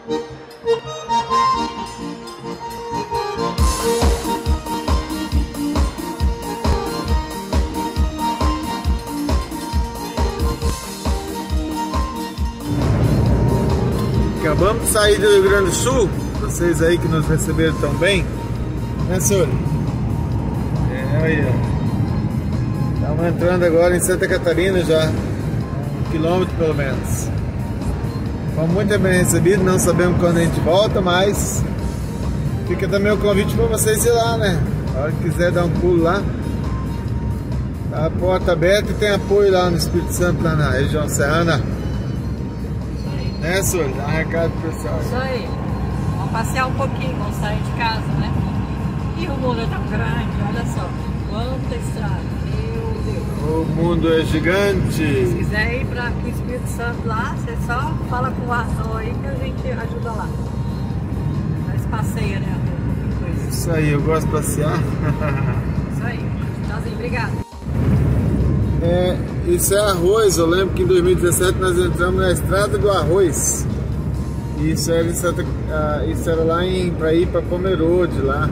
Acabamos de sair do Rio Grande do Sul, vocês aí que nos receberam tão bem, né, senhor? Aí, ó. Estamos entrando agora em Santa Catarina já, 1 quilômetro pelo menos. Fomos muito bem recebidos, não sabemos quando a gente volta, mas fica também o convite para vocês ir lá, né? A hora que quiser dar um pulo lá, tá a porta aberta e tem apoio lá no Espírito Santo, lá na região serrana. Né, senhor? Dá um recado pro pessoal. Isso aí. Vamos passear um pouquinho, vamos sair de casa, né? E o mundo é tão grande, olha só. Quanta estrada, meu Deus. O mundo é gigante. Se quiser ir para o Espírito Santo lá, você só fala com o Arthur aí que a gente ajuda lá. Nós passeia, né? Coisa. Isso aí, eu gosto de passear. Isso aí. Tchauzinho, obrigado. Isso é Arroz. Eu lembro que em 2017 nós entramos na Estrada do Arroz. Isso era, isso era lá para ir para Pomerode lá.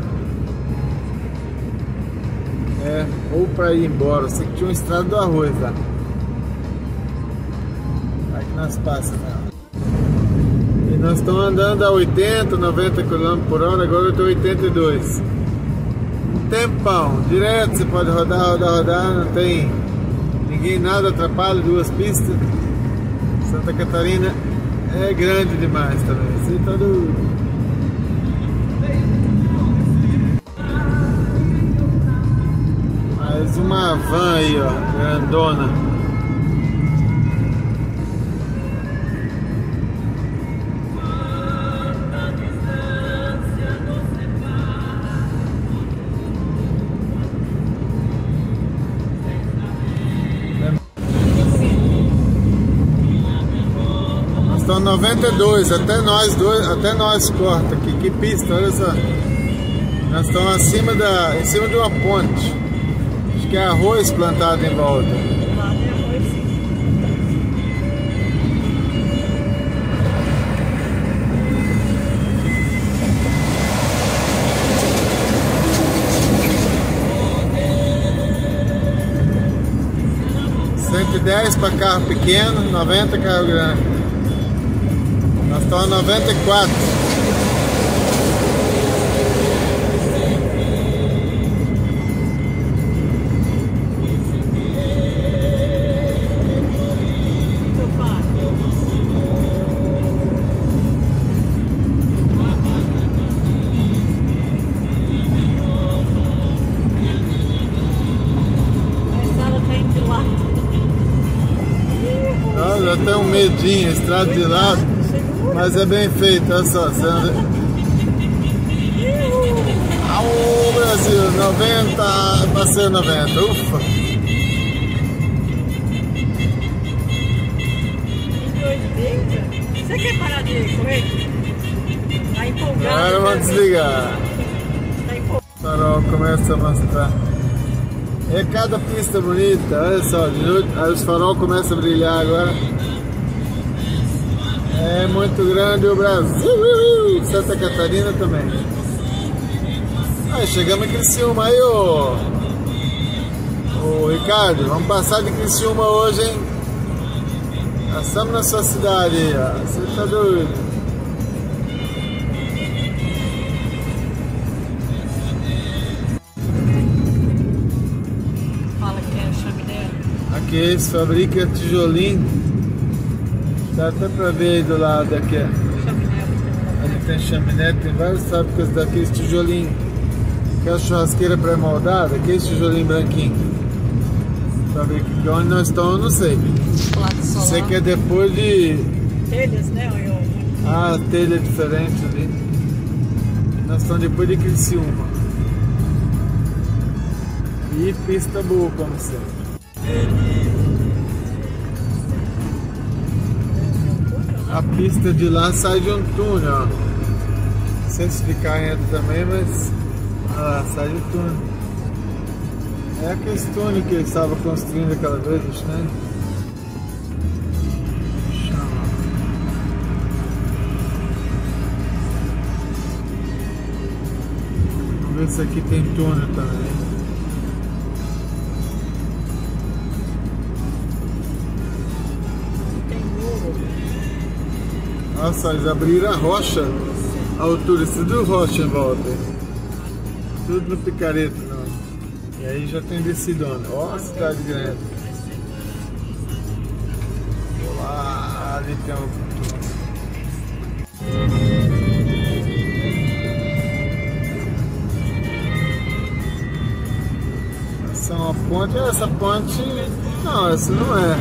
Ou para ir embora. Eu sei que tinha uma Estrada do Arroz lá. Aí que nós passamos, né? E nós estamos andando a 80, 90 km por hora. Agora eu estou 82. Um tempão. Direto você pode rodar. Não tem ninguém, nada atrapalha, 2 pistas. Santa Catarina é grande demais também. Você tá doido. Mais uma van aí, ó, grandona. Estão 92, até nós corta aqui, que pista, olha só. Nós estamos em cima de uma ponte. Acho que é arroz plantado em volta. Lá tem arroz, sim. R$110 para carro pequeno, 90 carro grande. Nós estamos a 94. Olha, até um medinho, estrada de lado. Mas é bem feito, olha só. Aô, Brasil, 90, passei 90, ufa. Você quer parar de correr? Tá empolgado. Agora vamos desligar. Tá empolgado. O farol começa a mostrar. É cada pista bonita, olha só. De noite, aí os farol começam a brilhar agora. É muito grande o Brasil, Santa Catarina também. Aí chegamos em Criciúma aí, ô Ricardo, vamos passar de Criciúma hoje, hein? Nós estamos na sua cidade aí, ó. Você tá doido? Fala que é chaminé. Aqui eles fabricam tijolinho. Dá até pra ver aí do lado aqui. Chaminé. Ali tem chaminé, tem várias fábricas daqueles tijolinhos. Aquela churrasqueira pré-moldada, aquele tijolinho branquinho. Fabrica aqui onde nós estamos, eu não sei. Sei que é depois de... Telhas, né? Ah, telha diferente ali. Nós estamos depois de Criciúma. E pista boa, como sempre. A pista de lá sai de um túnel, ó. Não sei se ficar entra também, mas sai de túnel. É aquele túnel que eles estavam construindo aquela vez, né? ver se aqui tem túnel também. Nossa, eles abriram a rocha, a altura, tudo rocha em volta. Tudo no picareta, não. E aí já tem descidona. Ó a cidade grande. Lá, ali tem um... Essa é uma ponte, essa ponte... Não, essa não é.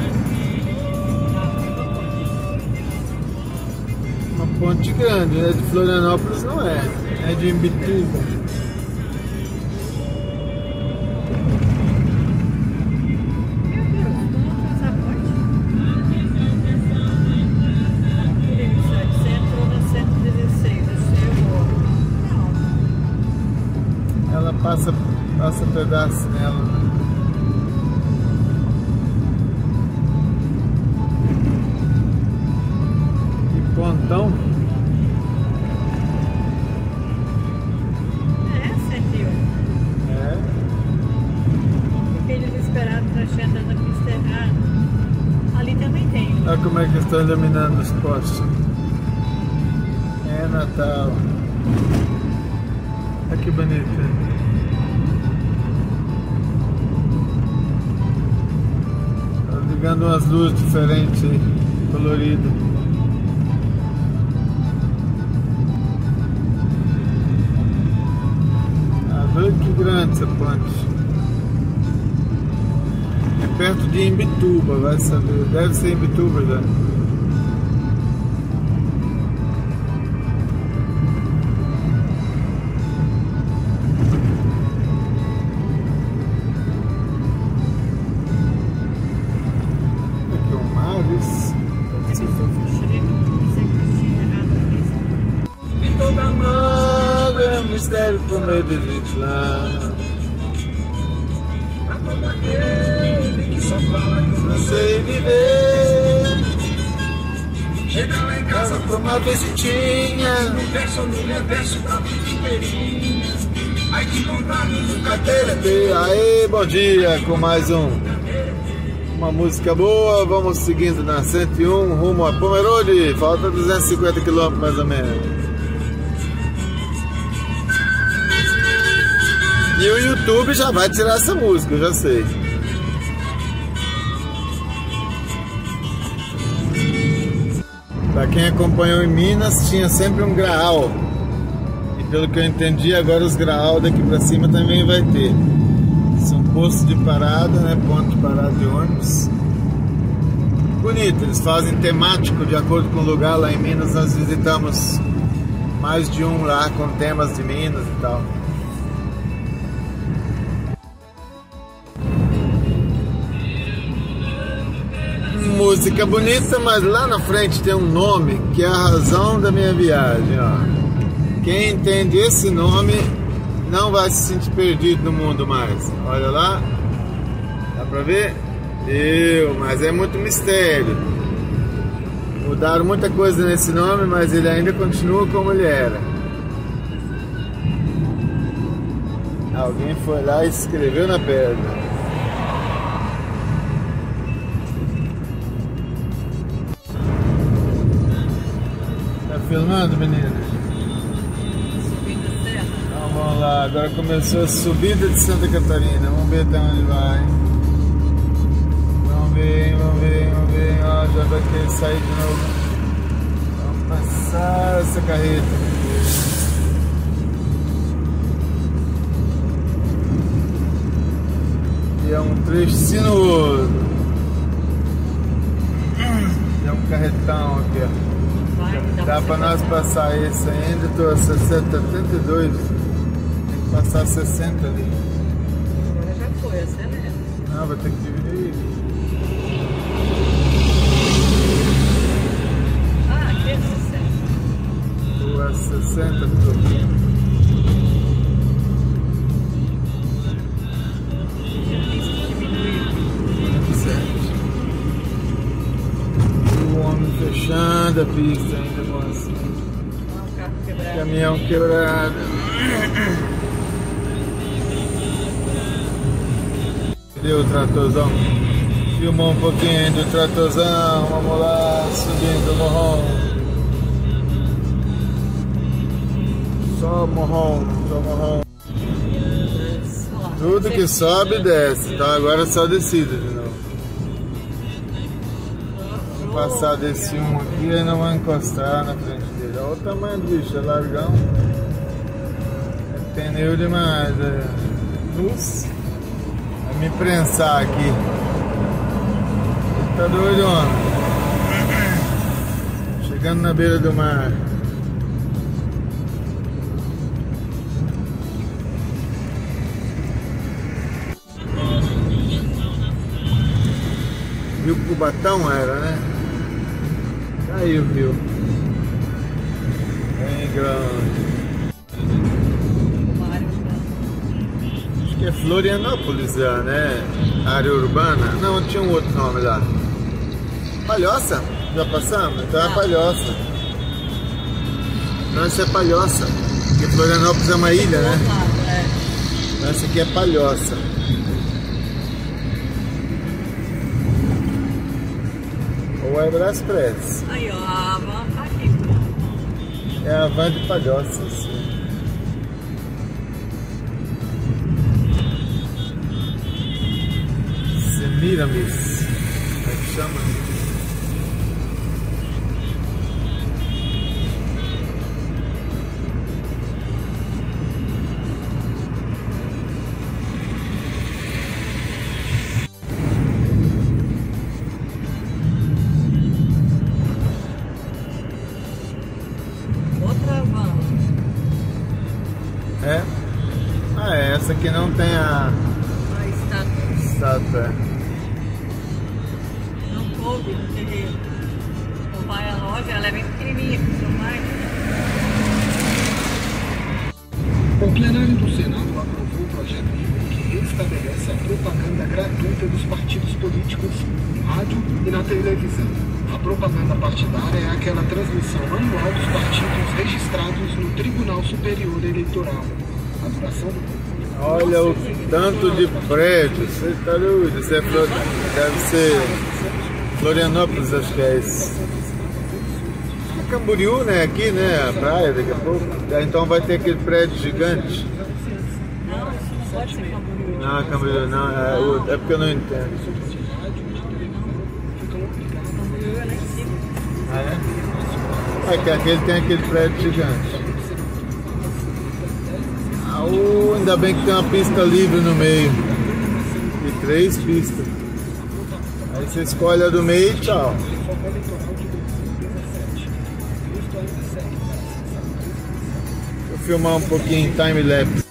Uma ponte grande, né? De Florianópolis não é. É de Imbituba. Passa pedaço nela. Que pontão. É, 101. É. Porque eles esperaram pra gente andar na pista errada. Ali também tem. Olha como é que estão iluminando os postes. É Natal. Olha que bonito. Ligando umas luzes diferentes aí, coloridas. Olha que grande essa ponte. É perto de Imbituba, vai saber. Deve ser Imbituba já. Mistério por meio de Islã. Não sei viver. Chega lá em casa pra uma visitinha. No verso pra vida inteirinha. Aí te encontrar no Carteira. Aê, bom dia com mais uma música boa. Vamos seguindo na 101 rumo a Pomerode. Falta 250 km mais ou menos. E o YouTube já vai tirar essa música, eu já sei. Para quem acompanhou em Minas, tinha sempre um graal. E pelo que eu entendi, agora os graal daqui para cima também vai ter. São postos de parada, né? Ponto de parada de ônibus. Bonito, eles fazem temático de acordo com o lugar. Lá em Minas nós visitamos mais de um lá com temas de Minas e tal. Música bonita, mas lá na frente tem um nome que é a razão da minha viagem, ó. Quem entende esse nome não vai se sentir perdido no mundo mais. Olha lá, dá pra ver? Mas é muito mistério. Mudaram muita coisa nesse nome, mas ele ainda continua como ele era. Alguém foi lá e escreveu na pedra. Filmando, menina? Subindo a serra. Então vamos lá, agora começou a subida de Santa Catarina. Vamos ver até onde vai. Vamos ver. Ó, já vai querer sair de novo. Vamos passar essa carreta. E é um trecho sinuoso. É um carretão aqui, ó. Dá pra nós passar esse ainda, tô a 72, tem que passar 60 ali. Agora já foi, acelera. Não, vai ter que dividir. Ah, aqui é 60. Tô a 60, tô. Fechando a pista ainda com assim. Um carro quebrado. Caminhão quebrado. Cadê o tratorzão? Filmou um pouquinho do tratorzão. Vamos lá, subindo o morrão. Só morrão, só morrão. Tudo que sobe desce, então agora é só descida de novo. Vou passar desse um aqui e não vai encostar na frente dele. Olha o tamanho do bicho, é largão. É pneu demais, Nossa, vai me prensar aqui. Tá doido, homem? Chegando na beira do mar. Rio Cubatão era, né? Tá aí o rio. Bem grande. Acho que é Florianópolis já, né? Área urbana. Não, tinha um outro nome lá. Palhoça? Já passamos? Então é Palhoça. Então essa é Palhoça. Porque Florianópolis é uma ilha, né? Então essa aqui é Palhoça. Ou é Braspress. Aí, ó, a van tá aqui. É a van de Palhoças. Semiramis. Como é que chama? É? Ah, é. Essa aqui não tem a estátua. Não coube, porque não vai à loja, ela é bem pequenininha, não vai. O plenário do Senado aprovou o projeto de lei que estabelece a propaganda gratuita dos partidos políticos no rádio e na televisão. A propaganda partidária é aquela transmissão anual dos partidos registrados no Tribunal Superior Eleitoral. A duração do... Olha o tanto de prédios. Você tá doido? Isso é deve ser Florianópolis, acho que é isso. É Camboriú, né? Aqui, né? A praia daqui a pouco. Então vai ter aquele prédio gigante. Não, isso não pode ser Camboriú. Não, Camboriú não. É porque eu não entendo. Camboriú é lá em cima. Ah, é? É que aquele tem aquele prédio gigante. Ainda bem que tem uma pista livre no meio. E 3 pistas. Aí você escolhe a do meio e tchau. Vou filmar um pouquinho em time-lapse.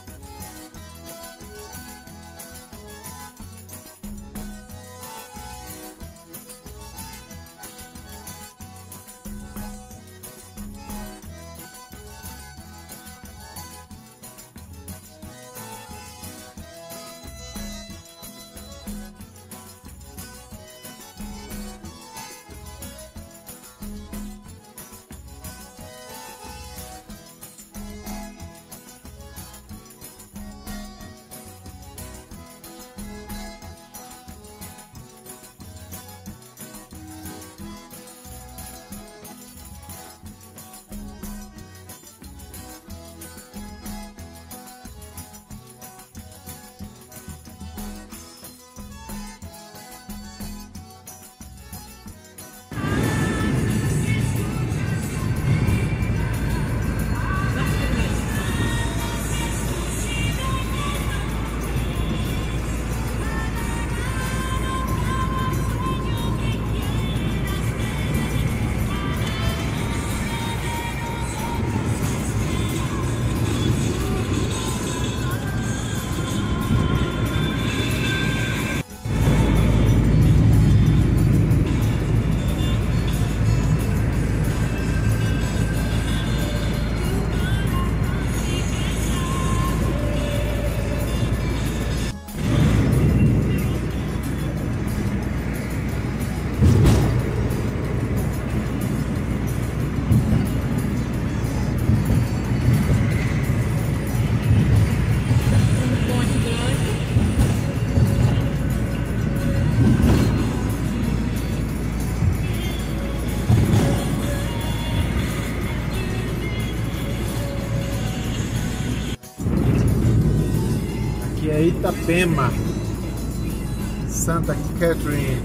é Itapema, Santa Catarina.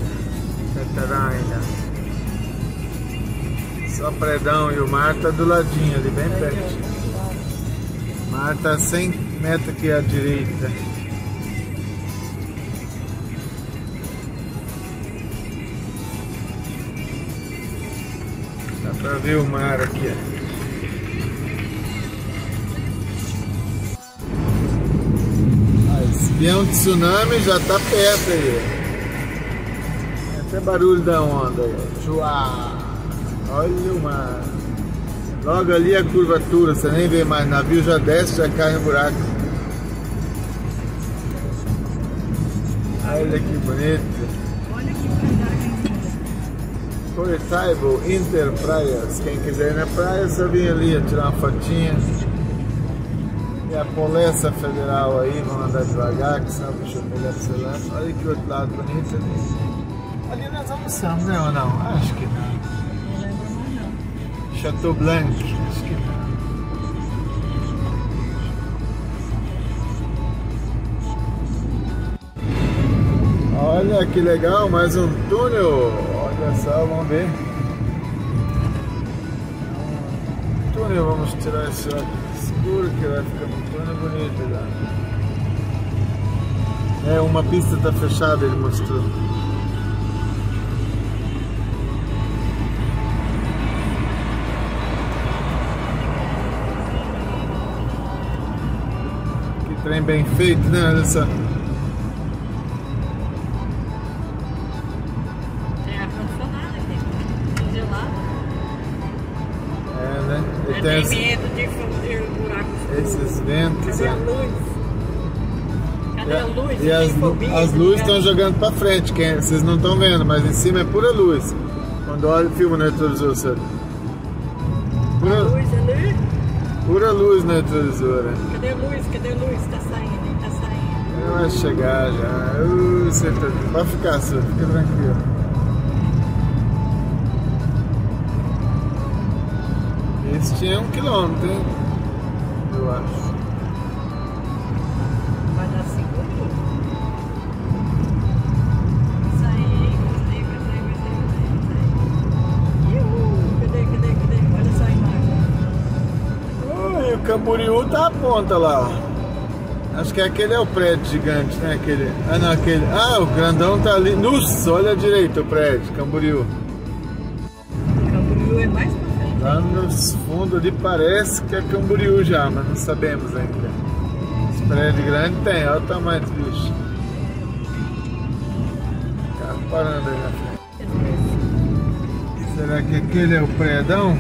Só predão e o mar tá do ladinho ali, bem perto. O mar tá 100 metros aqui à direita. Dá pra ver o mar aqui, ó. E é um tsunami, já tá perto aí. Tem até barulho da onda aí. Chua! Olha o mar. Logo ali a curvatura, você nem vê mais. O navio já desce, já cai no buraco. Olha que bonito. Olha que Coretaibo Inter Praias. Quem quiser ir na praia, só vir ali tirar uma fotinha. E a Polícia Federal aí, vamos andar devagar, que senão o bicho vai pegar pro celular. Olha que outro lado bonito ali. Ali nós almoçamos, né ou não? Acho que não. Não lembro mais não. Chateau Blanc, acho que não. Olha que legal, mais um túnel. Olha só, vamos ver. Túnel, vamos tirar esse óculos. Seguro que vai ficar um túnel bonito lá. É, uma pista tá fechada, ele mostrou. Que trem bem feito, né? Olha só. Tem ar-condicionado aqui, gelado. É, né? Ele Tem esse- medo de buracos. esses ventos. Cadê a Né? luz? Cadê a luz? E as luzes estão jogando pra frente, vocês não estão vendo, mas em cima é pura luz. Quando olha, filma no retrovisor, sabe? A luz ali? Pura luz no retrovisor. Né? Cadê a luz? Cadê a luz? Tá saindo, hein? Tá saindo. Ele vai chegar já. Você tá... Pode ficar, senhor, fica tranquilo. Esse tinha 1 quilômetro, hein? Eu acho. Vai dar seguro? Isso aí, gostei. Iuhu! Cadê? Olha só a imagem. E o Camboriú tá à ponta lá, ó. Acho que aquele é o prédio gigante, né? Aquele... Ah, não, aquele... Ah, o grandão tá ali. Nossa, olha à direita o prédio, Camboriú. Camboriú é mais pra frente. Lá nos fundos ali parece que é Camboriú já, mas não sabemos ainda. Esse prédio grande tem, olha o tamanho do bicho. Carro parando aí na frente. Será que aquele é o prédão?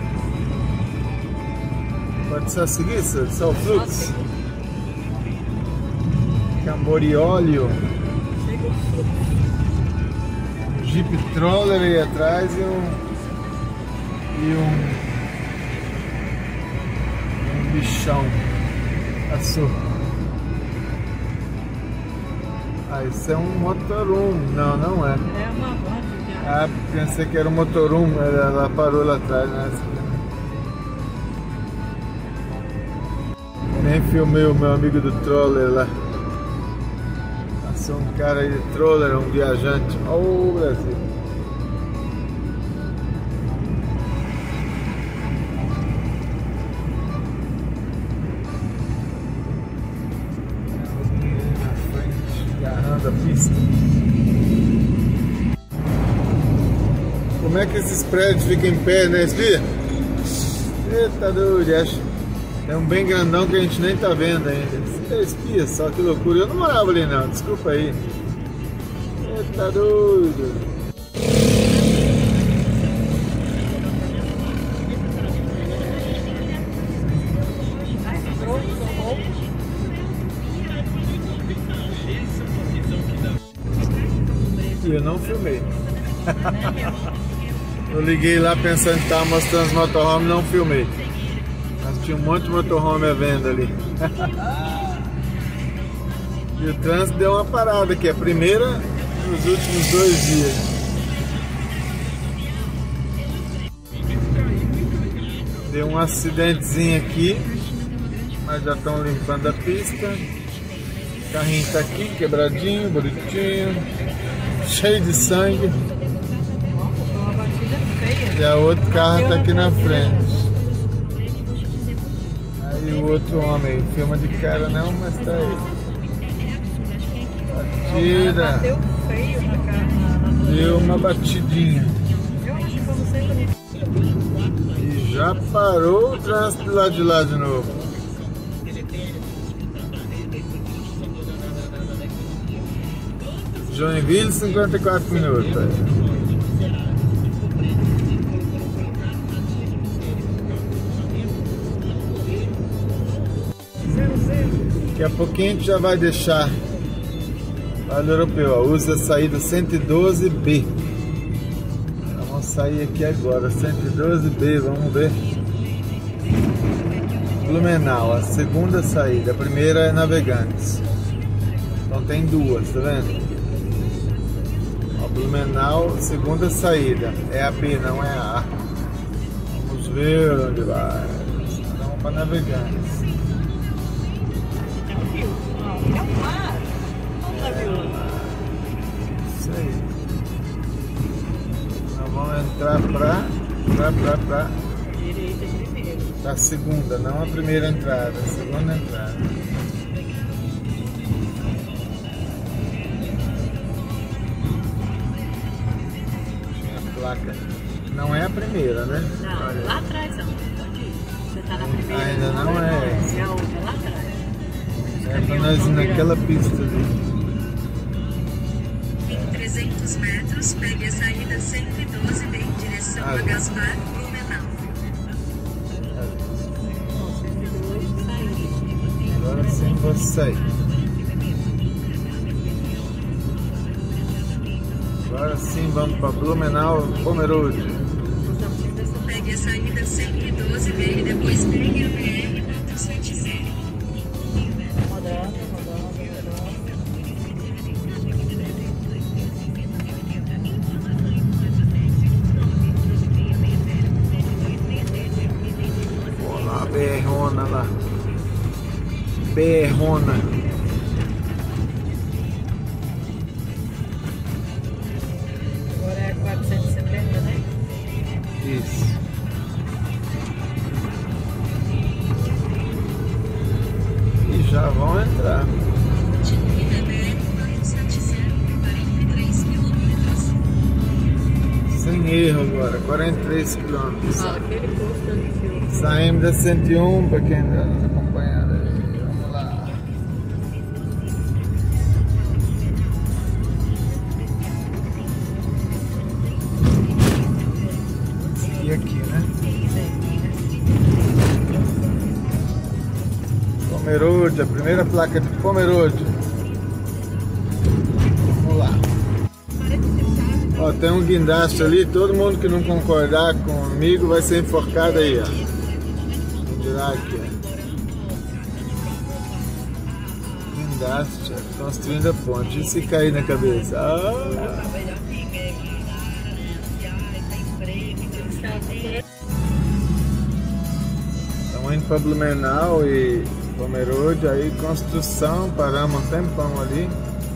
Pode só seguir, só o fluxo? Camborióleo. Chega o fluxo. Jeep Troller aí atrás e um bichão. Passou. Ah, isso é um motorhome. Não, não é. É uma van de viagem. Ah, pensei que era um motorhome. Ela parou lá atrás, né? Nem filmei o meu amigo do Troller lá. Passou um cara aí de Troller, um viajante. Oh, Brasil. Da pista. Como é que esses prédios ficam em pé, né, Espia? Eita doido, acho. É um bem grandão que a gente nem tá vendo ainda. Isso é Espia, só que loucura. Eu não morava ali não, desculpa aí. Eita doido. Eu não filmei. Eu liguei lá pensando que estava mostrando os motorhome, não filmei. Mas tinha um monte de motorhome à venda ali. E o trânsito deu uma parada aqui, a primeira nos últimos 2 dias. Deu um acidentezinho aqui, mas já estão limpando a pista. O carrinho tá aqui, quebradinho, bonitinho, cheio de sangue. Uma batida feia. E a outro carro tá aqui na frente. Aí o outro homem filma de cara não, mas tá aí. Batida. Bateu feio na cara. Deu uma batidinha. Eu acho que eu não sei bonito. E já parou o trânsito do lado de lá de novo. Joinville, 54 minutos. Daqui a pouquinho a gente já vai deixar Vale Europeu, ó. Usa a saída 112B. Vamos sair aqui agora, 112B, vamos ver. Blumenau, a segunda saída, a primeira é Navegantes. Então tem duas, tá vendo? Ó, Blumenau, segunda saída, é a B, não é a A. Vamos ver onde vai. Vamos para Navegantes. Isso aí. Nós vamos entrar pra Direita primeiro. a segunda, não a primeira entrada, a segunda entrada. Tinha a placa. Não é a primeira, né? Não, Olha. lá atrás não. Pode ir. Você tá na primeira. Ainda não é. É a outra, lá atrás. É pra nós ir naquela pista ali. Em 300 metros, pegue a saída 112B em direção a Gaspar, Blumenau. Agora sim vou sair. Agora sim vamos para Blumenau, Pomerode. Pegue a saída 112B e depois pegue a BR-170. Rodando. Olha lá, BR-rona lá. BR-rona. Agora é 470, né? Isso. E já vão entrar. Continue na BR-170, 43 quilômetros. Sem erro agora, 43 quilômetros. Ah, aquele posto ali que eu... Saímos da 101 para quem está nos acompanhando aí. Vamos lá. E aqui, né? Pomerode, a primeira placa de Pomerode. Vamos lá. Ó, tem um guindaste ali, todo mundo que não concordar comigo vai ser enforcado aí, ó. Vamos tirar aqui, ó. Guindaste, ó, construindo a ponte. E se cair na cabeça? Ah! Estamos indo para Blumenau e Pomerode, aí construção, paramos um tempão ali.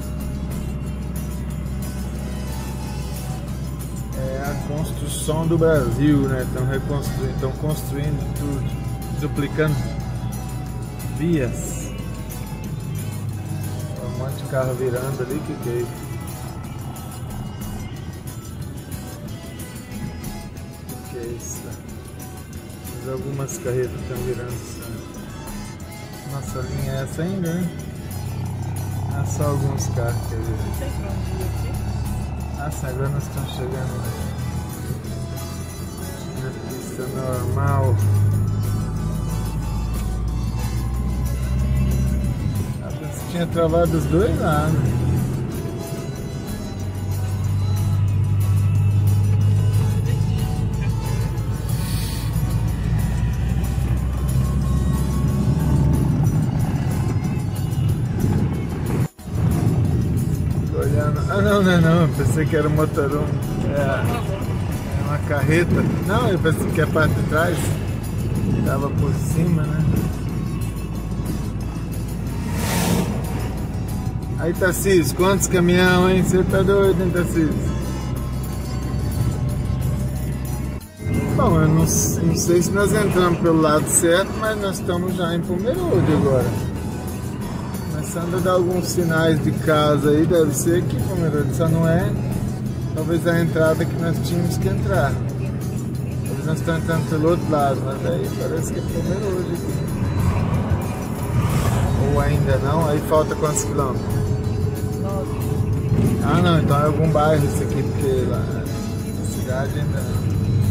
Construção do Brasil, né? Estão construindo tudo, duplicando vias. Um monte de carro virando ali, que é isso? Que é isso? Mas algumas carretas estão virando. Nossa linha é essa ainda, né? Não é só alguns carros que viram. Nossa, agora nós estamos chegando na pista normal. Eu tinha travado os dois lados. Ah, não, não, pensei que era um motorhome. É uma carreta. Não, eu pensei que a parte de trás estava por cima, né? Aí, Tarcísio, quantos caminhão, hein? Você tá doido, hein, Tarcísio? Bom, eu não sei se nós entramos pelo lado certo, mas nós estamos já em Pomerode agora. Começando a dar alguns sinais de casa aí, deve ser aqui em Pomerode, só não é talvez a entrada que nós tínhamos que entrar. Talvez nós estamos entrando pelo outro lado, mas aí parece que é Pomerode aqui. Ou ainda não, aí falta quantos quilômetros? 9. Ah não, então é algum bairro isso aqui, porque lá na cidade ainda não.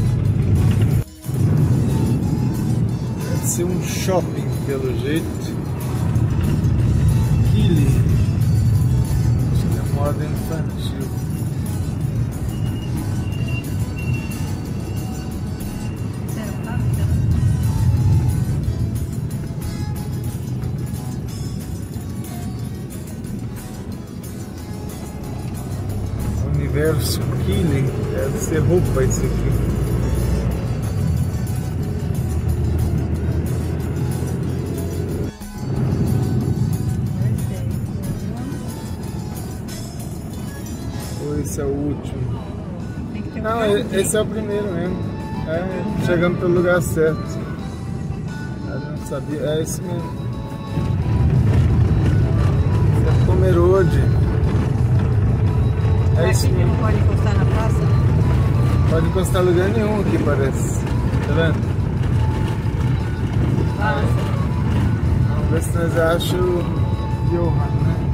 Deve ser um shopping pelo jeito. Kili. Acho que é moda infantil. Universo Kili. Deve ser roupa isso aqui. Esse é o último. Não, esse é o primeiro mesmo. É, chegamos pelo lugar certo. Eu não sabia. É esse mesmo. Esse é Pomerode. É isso mesmo. Não pode encostar na praça? Pode encostar em lugar nenhum aqui, parece. Tá vendo? Vamos ver se nós achamos o Johan, né?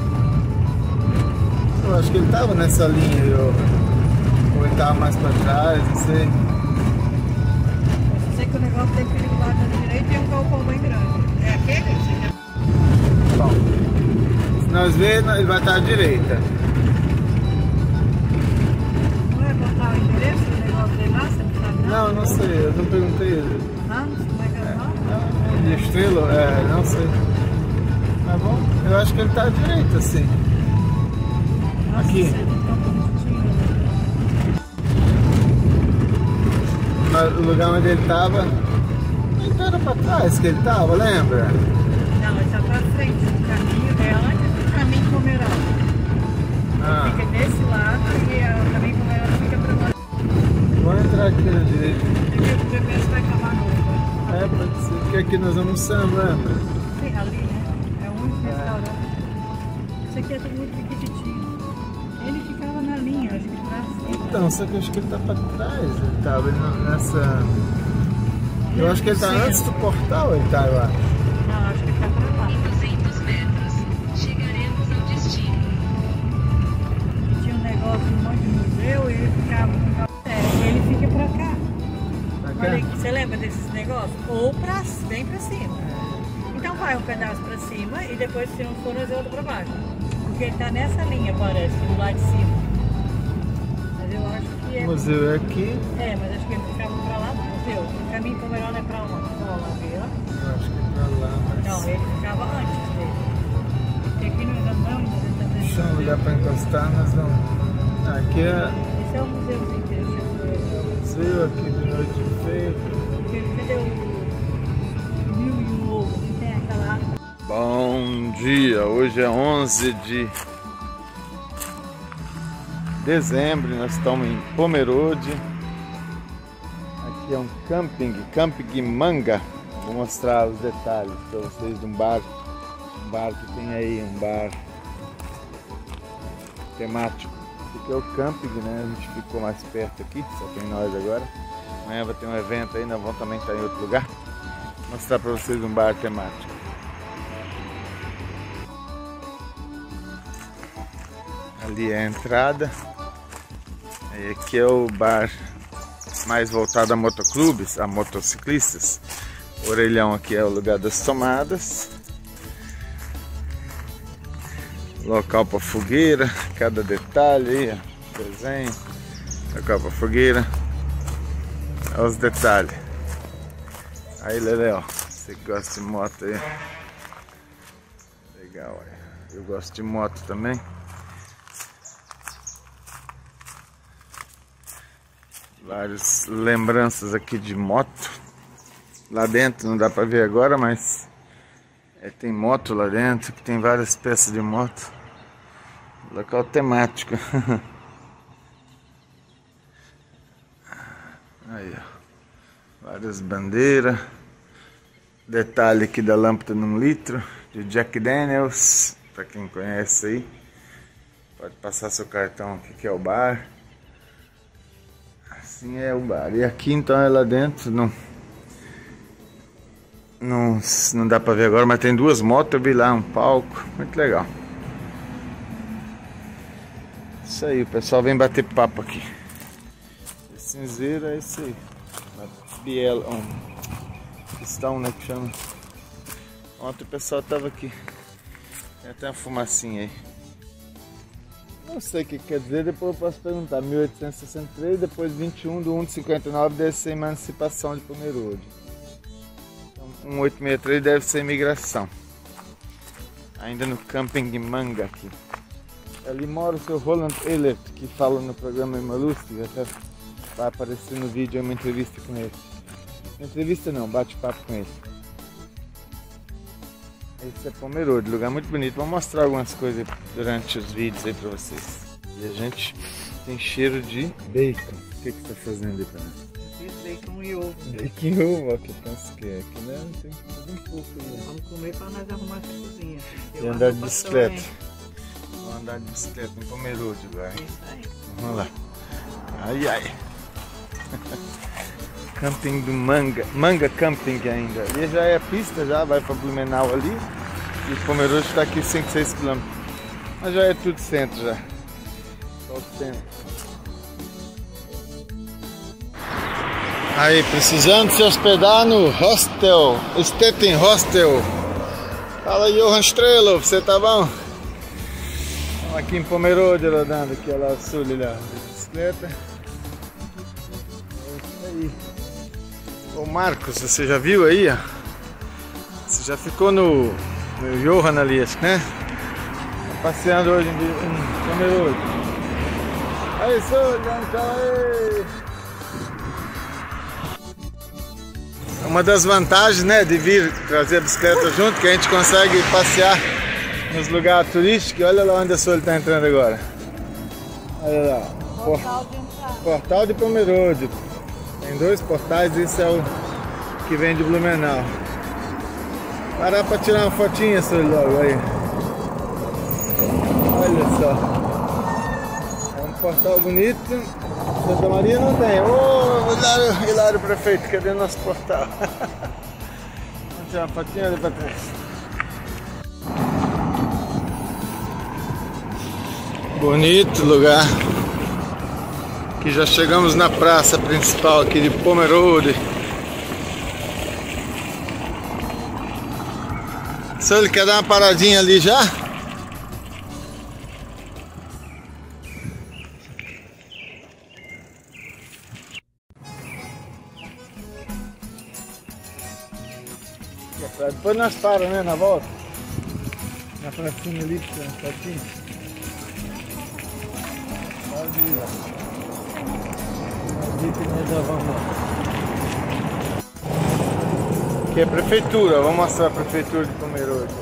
Eu acho que ele tava nessa linha, ou ele tava mais pra trás, não sei. Eu sei que o negócio tem que ir do lado da direita e um galpão bem grande. É aquele? Bom, se nós vermos, ele vai estar à direita. Não é botar o endereço do negócio dele lá, você não sabe nada? Não sei, eu não perguntei ele. Ah, como é que é o nome? De estrela? É, não sei. Tá bom? Eu acho que ele tá à direita, sim. Aqui. O lugar onde ele tava, então era pra trás que ele tava, lembra? Não, ele tá pra frente. O caminho é antes do caminho Pomerode. Ah. Fica desse lado e o caminho Pomerode fica pra lá. Vamos entrar aqui na direita. O GPS vai acabar no. É, pode ser, porque aqui nós almoçamos, lembra? Sim, ali, né? É o único restaurante. Isso aqui é tudo muito pequititinho. Ele ficava na linha, acho que pra cima. Então, só que eu acho que ele tá pra trás, ele tava nessa... Eu acho que ele tá antes do portal, ele tá, eu acho. Não, acho que ele tá pra lá. Em 200 metros, chegaremos ao destino. E tinha um negócio, um monte de museu, e ele ficava no café. Ele fica pra cá. Pra cá? Olha aqui, você lembra desses negócios? Ou bem pra cima. Então vai um pedaço pra cima e depois, se não for, nós volta pra baixo. Porque ele tá nessa linha, parece, do lado de cima. Mas eu acho que é... O museu é aqui. É, mas acho que ele ficava pra lá do museu. O caminho Pomerode é pra onde? Pra lá, viu? Eu acho que é pra lá, mas... Não, ele ficava antes dele. Porque aqui nós andamos, ele tá dentro Deixa do um lugar pra museu. encostar, nós vamos... Aqui é... Esse é o museuzinho que ele chegou. Museu aqui de noite feia. Cadê o Mil e um Ovo? Que tem aquela... Bom dia, hoje é 11 de dezembro, nós estamos em Pomerode. Aqui é um camping Manga. Vou mostrar os detalhes para vocês de um bar que tem aí, um bar temático. Esse aqui é o camping, né? A gente ficou mais perto aqui, só tem nós agora. Amanhã vai ter um evento aí, nós vamos também estar em outro lugar. Vou mostrar para vocês um bar temático. Ali é a entrada. E aqui é o bar mais voltado a motoclubes, a motociclistas. O orelhão aqui é o lugar das tomadas. Local para fogueira, cada detalhe aí, ó, desenho. Local para fogueira. Olha os detalhes. Aí, Leléo, você que gosta de moto aí. Legal, aí. Eu gosto de moto também. Várias lembranças aqui de moto. Lá dentro não dá para ver agora, mas tem moto lá dentro, que tem várias peças de moto. Local temático. Aí, ó. Várias bandeiras. Detalhe aqui da lâmpada num litro. De Jack Daniels. Pra quem conhece aí. Pode passar seu cartão aqui que é o bar. Assim é o bar. E aqui então é lá dentro. Não dá pra ver agora, mas tem duas motos. Eu vi lá um palco. Muito legal. Isso aí, o pessoal vem bater papo aqui. Esse cinzeiro é esse aí. Uma biela, pistão, né, que chama. Ontem o pessoal tava aqui. Tem até uma fumacinha aí. Não sei o que quer dizer, depois eu posso perguntar. 1863, depois 21/1/59 deve ser emancipação de Pomerode. Então, 1863 deve ser imigração. Ainda no camping de Manga aqui. Ali mora o seu Roland Ehlert, que fala no programa Imalustre, até vai aparecer no vídeo uma entrevista com ele. Entrevista não, bate-papo com ele. Esse é Pomerode, lugar muito bonito. Vou mostrar algumas coisas durante os vídeos aí pra vocês. E a gente tem cheiro de bacon. O que você tá fazendo aí pra nós? Fiz bacon e ovo. Bacon e ovo, ó, que eu penso que é. Aqui né? Tem tudo um pouco aí. Vamos comer pra nós arrumar essa cozinha. E andar de bicicleta. Vamos andar de bicicleta em Pomerode, vai. É isso aí. Vamos lá. Ai, ai. Camping do Manga. Manga Camping ainda. Ali já é a pista, já vai para Blumenau ali. E o Pomerode está aqui 5, 6 km. Mas já é tudo centro já. Só o centro. Aí, precisando se hospedar no hostel. Stetten Hostel. Fala aí, Johan Strelo, você tá bom? Estamos aqui em Pomerode rodando aqui, olha lá o sul, olha lá, de bicicleta. É isso aí. Ô Marcos, você já viu aí, ó? Você já ficou no Johan ali, acho, né? Tá passeando hoje em Pomerode. Aí, sou, aí. Uma das vantagens, né, de vir trazer a bicicleta junto, que a gente consegue passear nos lugares turísticos. Olha lá onde a Sônia está entrando agora. Olha lá. Portal de Pomerode. Tem 2 portais, esse é o que vem de Blumenau. Parar para tirar uma fotinha, Sônia, logo aí. Olha só. É um portal bonito. Santa Maria não tem. Ô, Hilário prefeito, cadê o nosso portal? Vamos tirar uma fotinha ali para trás. Bonito lugar. Aqui já chegamos na praça principal aqui de Pomerode. Só ele quer dar uma paradinha ali já? Depois nós paramos, né, na volta. Na pracinha ali, certinho. Pode ir lá. Pode ir que nós já vamos lá. Aqui é a prefeitura, vamos mostrar a prefeitura de Pomerode.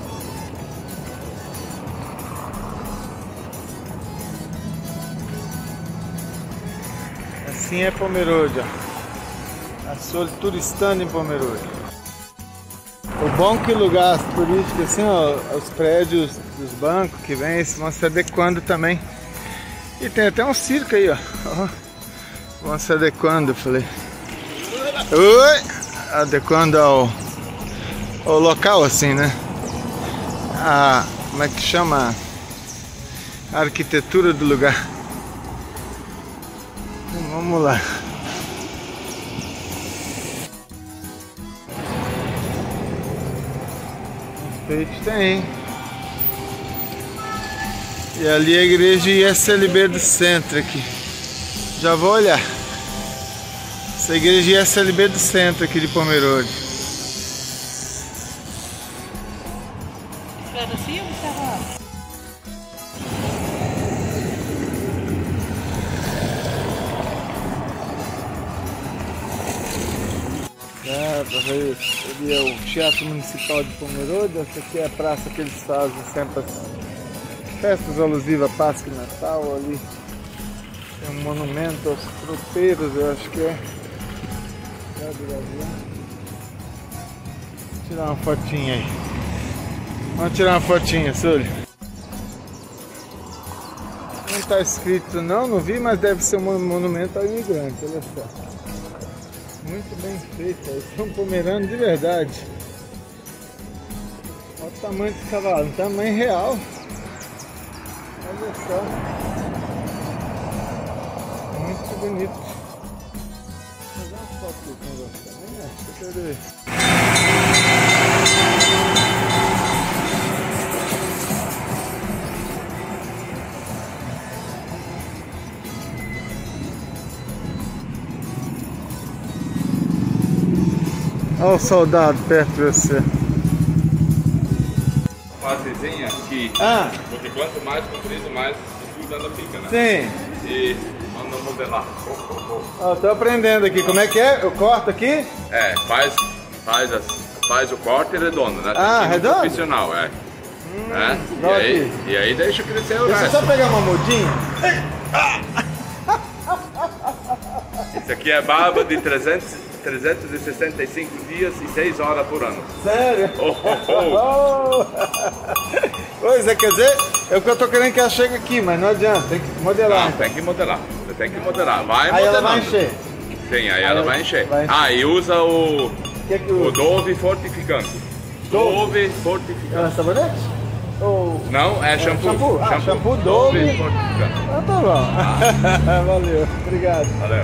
Assim é Pomerode, ó. A Sônia turistando em Pomerode. O bom que lugar turístico assim, ó, os prédios dos bancos que vem, eles vão se adequando também. E tem até um circo aí, ó. Vão se adequando, falei. Oi! Adequando ao local assim, né? Como é que chama? A arquitetura do lugar. Então, vamos lá. Tem. E ali a igreja ISLB do centro aqui. Já vou olhar. Essa igreja ISLB do centro aqui de Pomerode. Estrada assim ou estava? Ali é o Teatro Municipal de Pomerode. Essa aqui é a praça que eles fazem sempre festas alusivas a Páscoa e Natal ali. Tem um monumento aos tropeiros, eu acho que é. Vou tirar uma fotinha aí. Vamos tirar uma fotinha, Sully. Não está escrito não vi, mas deve ser um monumento ao imigrante, olha só. Muito bem feito, esse é um pomerano de verdade. Olha o tamanho desse cavalo, um tamanho real. Olha só. Muito bonito. Vou fazer uma foto aqui com você também, né? Deixa eu ver. Olha o soldado perto de você. Fasezinha que porque quanto mais comprido, mais escura ela fica, né? Sim. E manda modelar. Ó, tô aprendendo aqui. Como é que é? Eu corto aqui? É, faz o corte redondo, né? Ah, redondo? Profissional, é. E aí deixa crescer o Deixa eu resto. só pegar uma mudinha. Isso aqui é barba de 365 dias e 6 horas por ano. Sério? Oh. Pois é, quer dizer, é o que eu tô querendo que ela chegue aqui, mas não adianta, tem que modelar. Não, tem que modelar. Você tem que modelar. Vai Aí modelando. ela vai encher. Sim, aí ela vai encher. Vai encher. Ah, e usa o usa? Dove fortificante. Dove fortificante. É sabonete? Ou... Não, é shampoo. Shampoo Dove fortificante. Ah, tá bom. Valeu, obrigado. Valeu.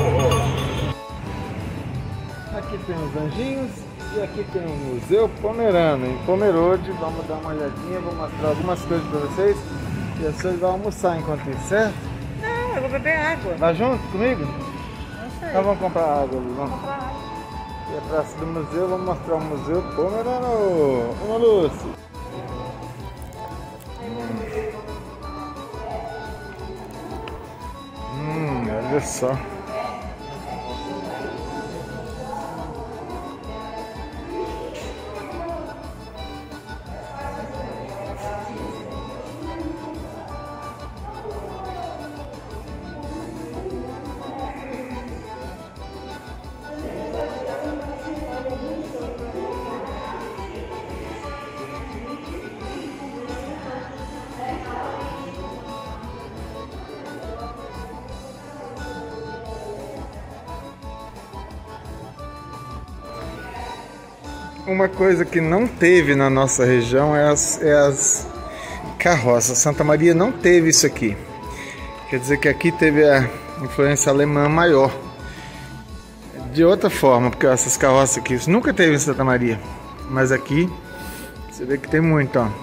Aqui tem os anjinhos e aqui tem o Museu Pomerano, em Pomerode. Vamos dar uma olhadinha, vou mostrar algumas coisas para vocês. E a senhora vai almoçar enquanto isso, certo? Não, eu vou beber água. Vai junto comigo? Não sei. Então vamos comprar água ali, vamos. Comprar água. E a praça do museu, vamos mostrar o Museu Pomerano. Vamos, Lúcia. Olha só. Uma coisa que não teve na nossa região é as carroças. Santa Maria não teve isso aqui. Quer dizer que aqui teve a influência alemã maior. De outra forma, porque essas carroças aqui isso nunca teve em Santa Maria. Mas aqui você vê que tem muito, ó.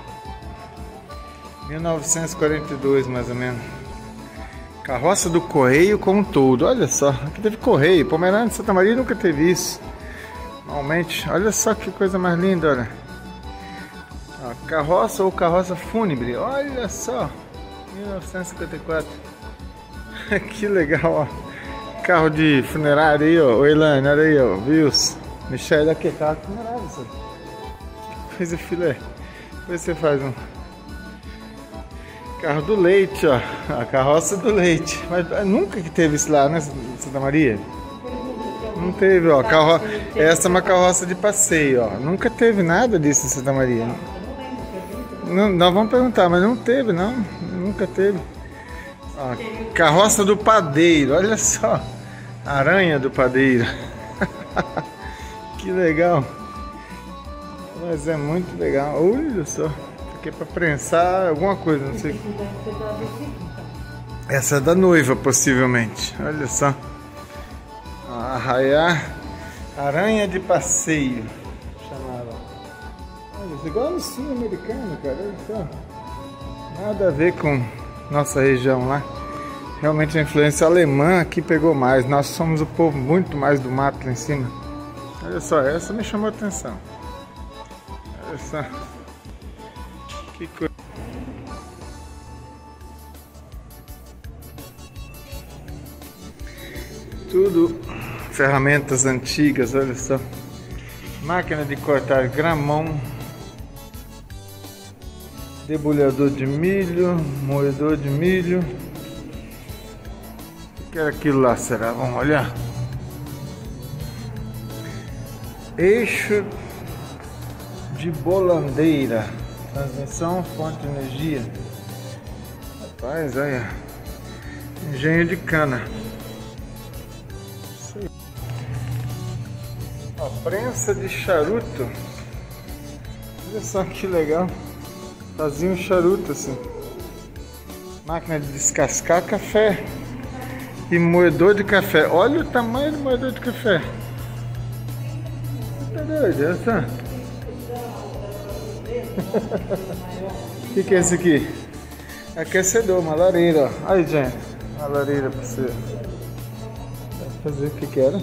1942 mais ou menos. Carroça do Correio com tudo. Olha só, aqui teve Correio. Pomerânia de Santa Maria nunca teve isso. Normalmente, olha só que coisa mais linda, olha. Ó, carroça ou carroça fúnebre, olha só. 1954. Que legal, ó. Carro de funerária aí, ó. O Elane, olha aí, ó. Vils. Michel, aqui, carro de funerária, sabe? Que coisa filé. Depois você faz um carro do leite, ó. A carroça do leite. Mas nunca que teve isso lá, né, Santa Maria? Não teve, ó. Essa é uma carroça de passeio, ó. Nunca teve nada disso em Santa Maria. Não, nós vamos perguntar, mas não teve, não. Nunca teve. Ó, carroça do padeiro, olha só. Aranha do padeiro. Que legal. Mas é muito legal. Olha só. Isso aqui é pra prensar alguma coisa, não sei. Essa é da noiva, possivelmente. Olha só. Arraiar, aranha de passeio, chamava. Olha, isso é igual no sul americano, cara, olha só. Nada a ver com nossa região lá. Realmente a influência alemã aqui pegou mais. Nós somos o povo muito mais do mato lá em cima. Olha só, essa me chamou a atenção. Olha só. Que coisa. Tudo ferramentas antigas, olha só. Máquina de cortar gramão. Debulhador de milho, moedor de milho. O que era aquilo lá, será? Vamos olhar. Eixo de bolandeira. Transmissão, fonte de energia. Rapaz, olha. Engenho de cana. Ó, prensa de charuto. Olha só que legal. Fazia um charuto assim. Máquina de descascar café. E moedor de café. Olha o tamanho do moedor de café. Tá doido, olha só. O que é esse aqui? Aquecedor, uma lareira, ó. Aí, gente. Uma lareira pra você. Vai fazer o que era?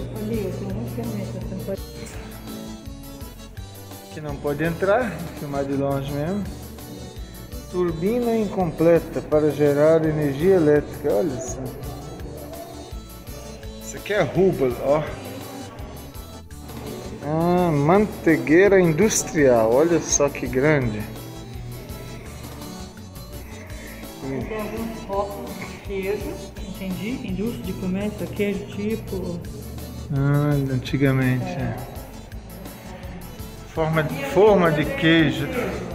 Que não pode entrar. Vou filmar de longe mesmo. Turbina incompleta para gerar energia elétrica. Olha só. Isso aqui é rúbalo, ó. Ah, mantegueira industrial. Olha só que grande. Tem alguns focos de queijo, entendi? Indústria de comércio, queijo tipo. Ah, antigamente. É. Forma de queijo.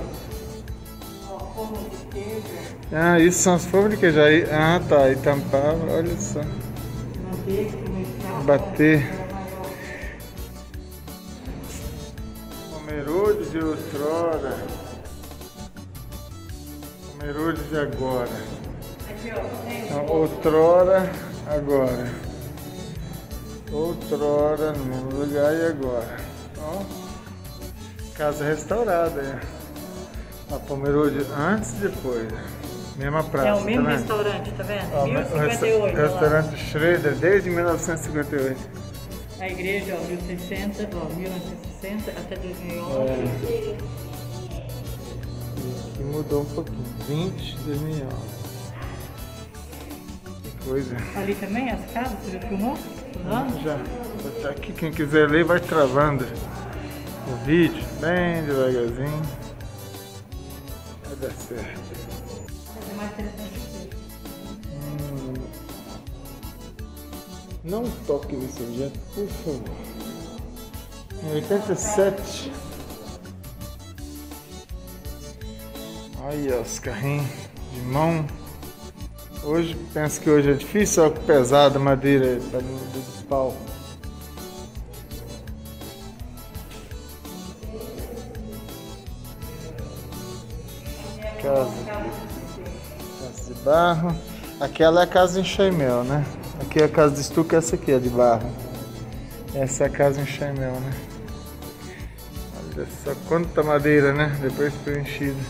Ah, isso são as formas de queijo. Aí, ah, tá. E tampava, olha só. Bater. Pomerode de outrora. Pomerode de agora. Então, outrora, agora. Outrora, no lugar e agora. Ó. Casa restaurada, é. A Pomerode antes e depois. Mesma praça. É o mesmo tá restaurante, tá vendo? Ó, 1058. restaurante Schroeder desde 1958. A igreja, ó, 1960 até 2011. Aqui mudou um pouquinho. 20, 2011. Que coisa. Ali também, as casas, você já filmou? Já. Vou botar aqui, quem quiser ler vai travando o vídeo, bem devagarzinho. Vai dar certo. Não toque nesse objeto, por favor. Em 87. Olha os carrinhos de mão. Hoje, penso que hoje é difícil, algo pesado, madeira para do pau. Casa de barro. Aquela é a casa de enxaimel, né? Aqui é a casa de estuque, essa aqui é de barro. Essa é a casa de enxaimel, né? Olha só quanta madeira, né? Depois preenchida.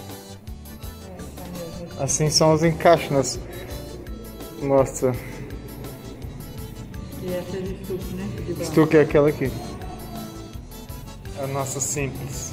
Assim são os encaixes. Mostra. E essa é de estuque, né? De barro. Estuque é aquela aqui. A nossa simples.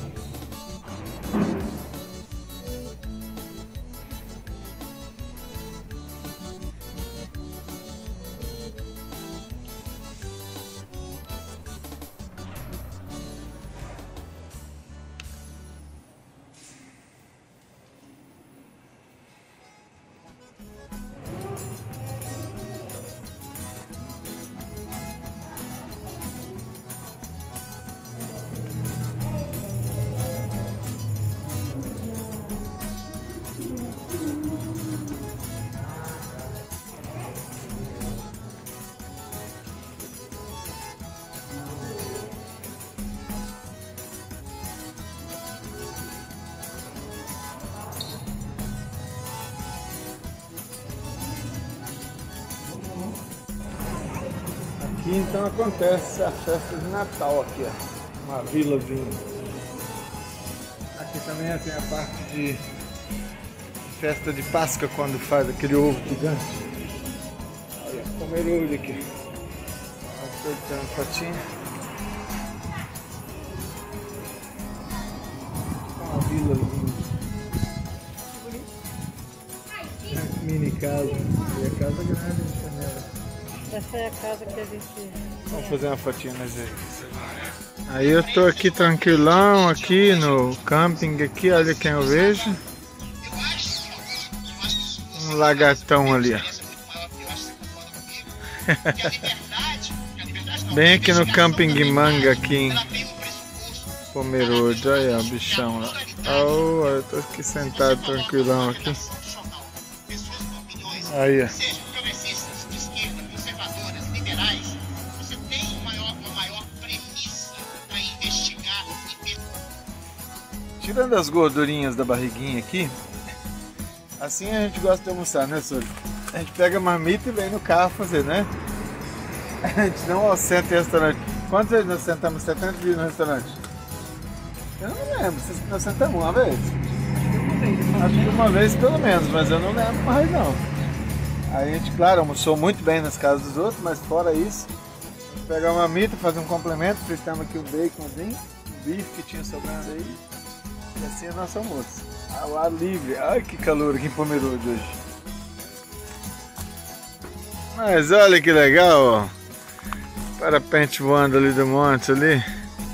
Aqui então acontece a festa de Natal aqui, ó, uma vilazinha. Aqui também tem a parte de festa de Páscoa, quando faz aquele ovo gigante. Olha, Pomerode aqui. Apertando a fotinha. Uma vilazinha. Mini casa. E a casa grande de Chanela. Essa é a casa que a gente... Vamos fazer uma fotinha nós aí. Aí eu tô aqui tranquilão, aqui no camping aqui, olha quem eu vejo. Um lagartão ali, ó. Bem aqui no Camping Manga, aqui em Pomerode. Olha o bichão lá. Oh, eu tô aqui sentado tranquilão aqui. Aí, ó. Tirando as gordurinhas da barriguinha aqui, assim a gente gosta de almoçar, né, Sônia? A gente pega a marmita e vem no carro fazer, né? A gente não senta em restaurante. Quantas vezes nós sentamos? 70 dias no restaurante? Eu não lembro. Nós sentamos uma vez? Acho que uma vez pelo menos, mas eu não lembro mais não. Aí a gente, claro, almoçou muito bem nas casas dos outros, mas fora isso, a gente pega a marmita, fazer um complemento, fritamos aqui o baconzinho, o bife que tinha sobrando aí, e assim é nosso almoço. Ao ar livre. Ai, que calor aqui em Pomerode hoje. Mas olha que legal, ó. Parapente voando ali do monte ali.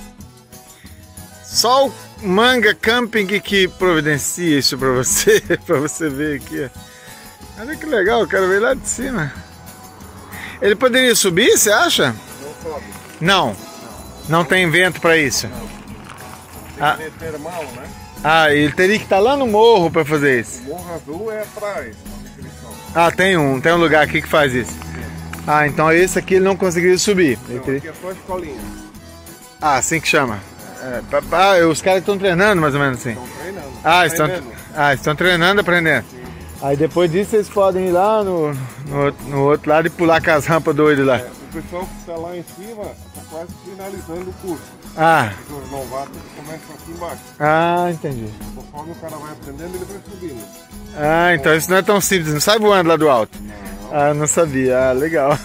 Só o Manga Camping que providencia isso pra você, pra você ver aqui, ó. Olha que legal, o cara veio lá de cima. Ele poderia subir, você acha? Não sobe. Não. Não tem vento pra isso. Tem que ver termal, né? Ah, ele teria que estar lá no morro pra fazer isso. O Morro Azul é atrás, na descrição. Ah, tem um lugar aqui que faz isso. Ah, então esse aqui ele não conseguiria subir. Não, aqui é só escolinha. Ah, assim que chama. Os caras estão treinando mais ou menos assim. Estão treinando. Estão treinando, aprendendo. Sim. Aí depois disso vocês podem ir lá no outro lado e pular com as rampas doidas lá. O pessoal que está lá em cima está quase finalizando o curso. Ah. Os novatos começam aqui embaixo. Ah, entendi. Conforme o cara vai aprendendo, ele vai subindo. Ah, então isso não é tão simples, não sai voando lá do alto. Não. Ah, eu não sabia. Ah, legal.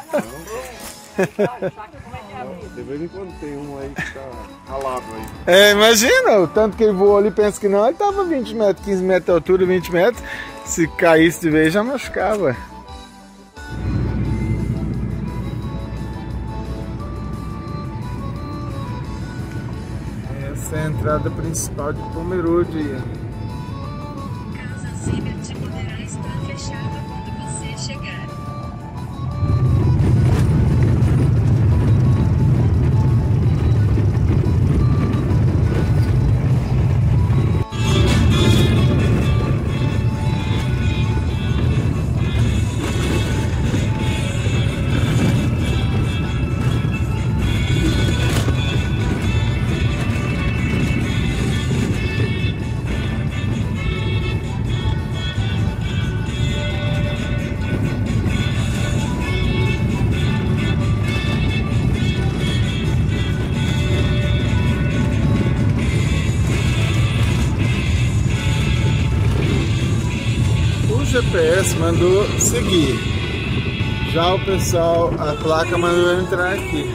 De vez em quando tem um aí que tá ralado aí. É, imagina, o tanto que ele voou ali, pensa que não, ele tava 20 metros, 15 metros de altura, 20 metros. Se caísse de vez já machucava. Essa é a entrada principal de Pomerode. Casa Zimmer poderá estar fechada quando você chegar. O GPS mandou seguir, já o pessoal, a placa mandou eu entrar aqui.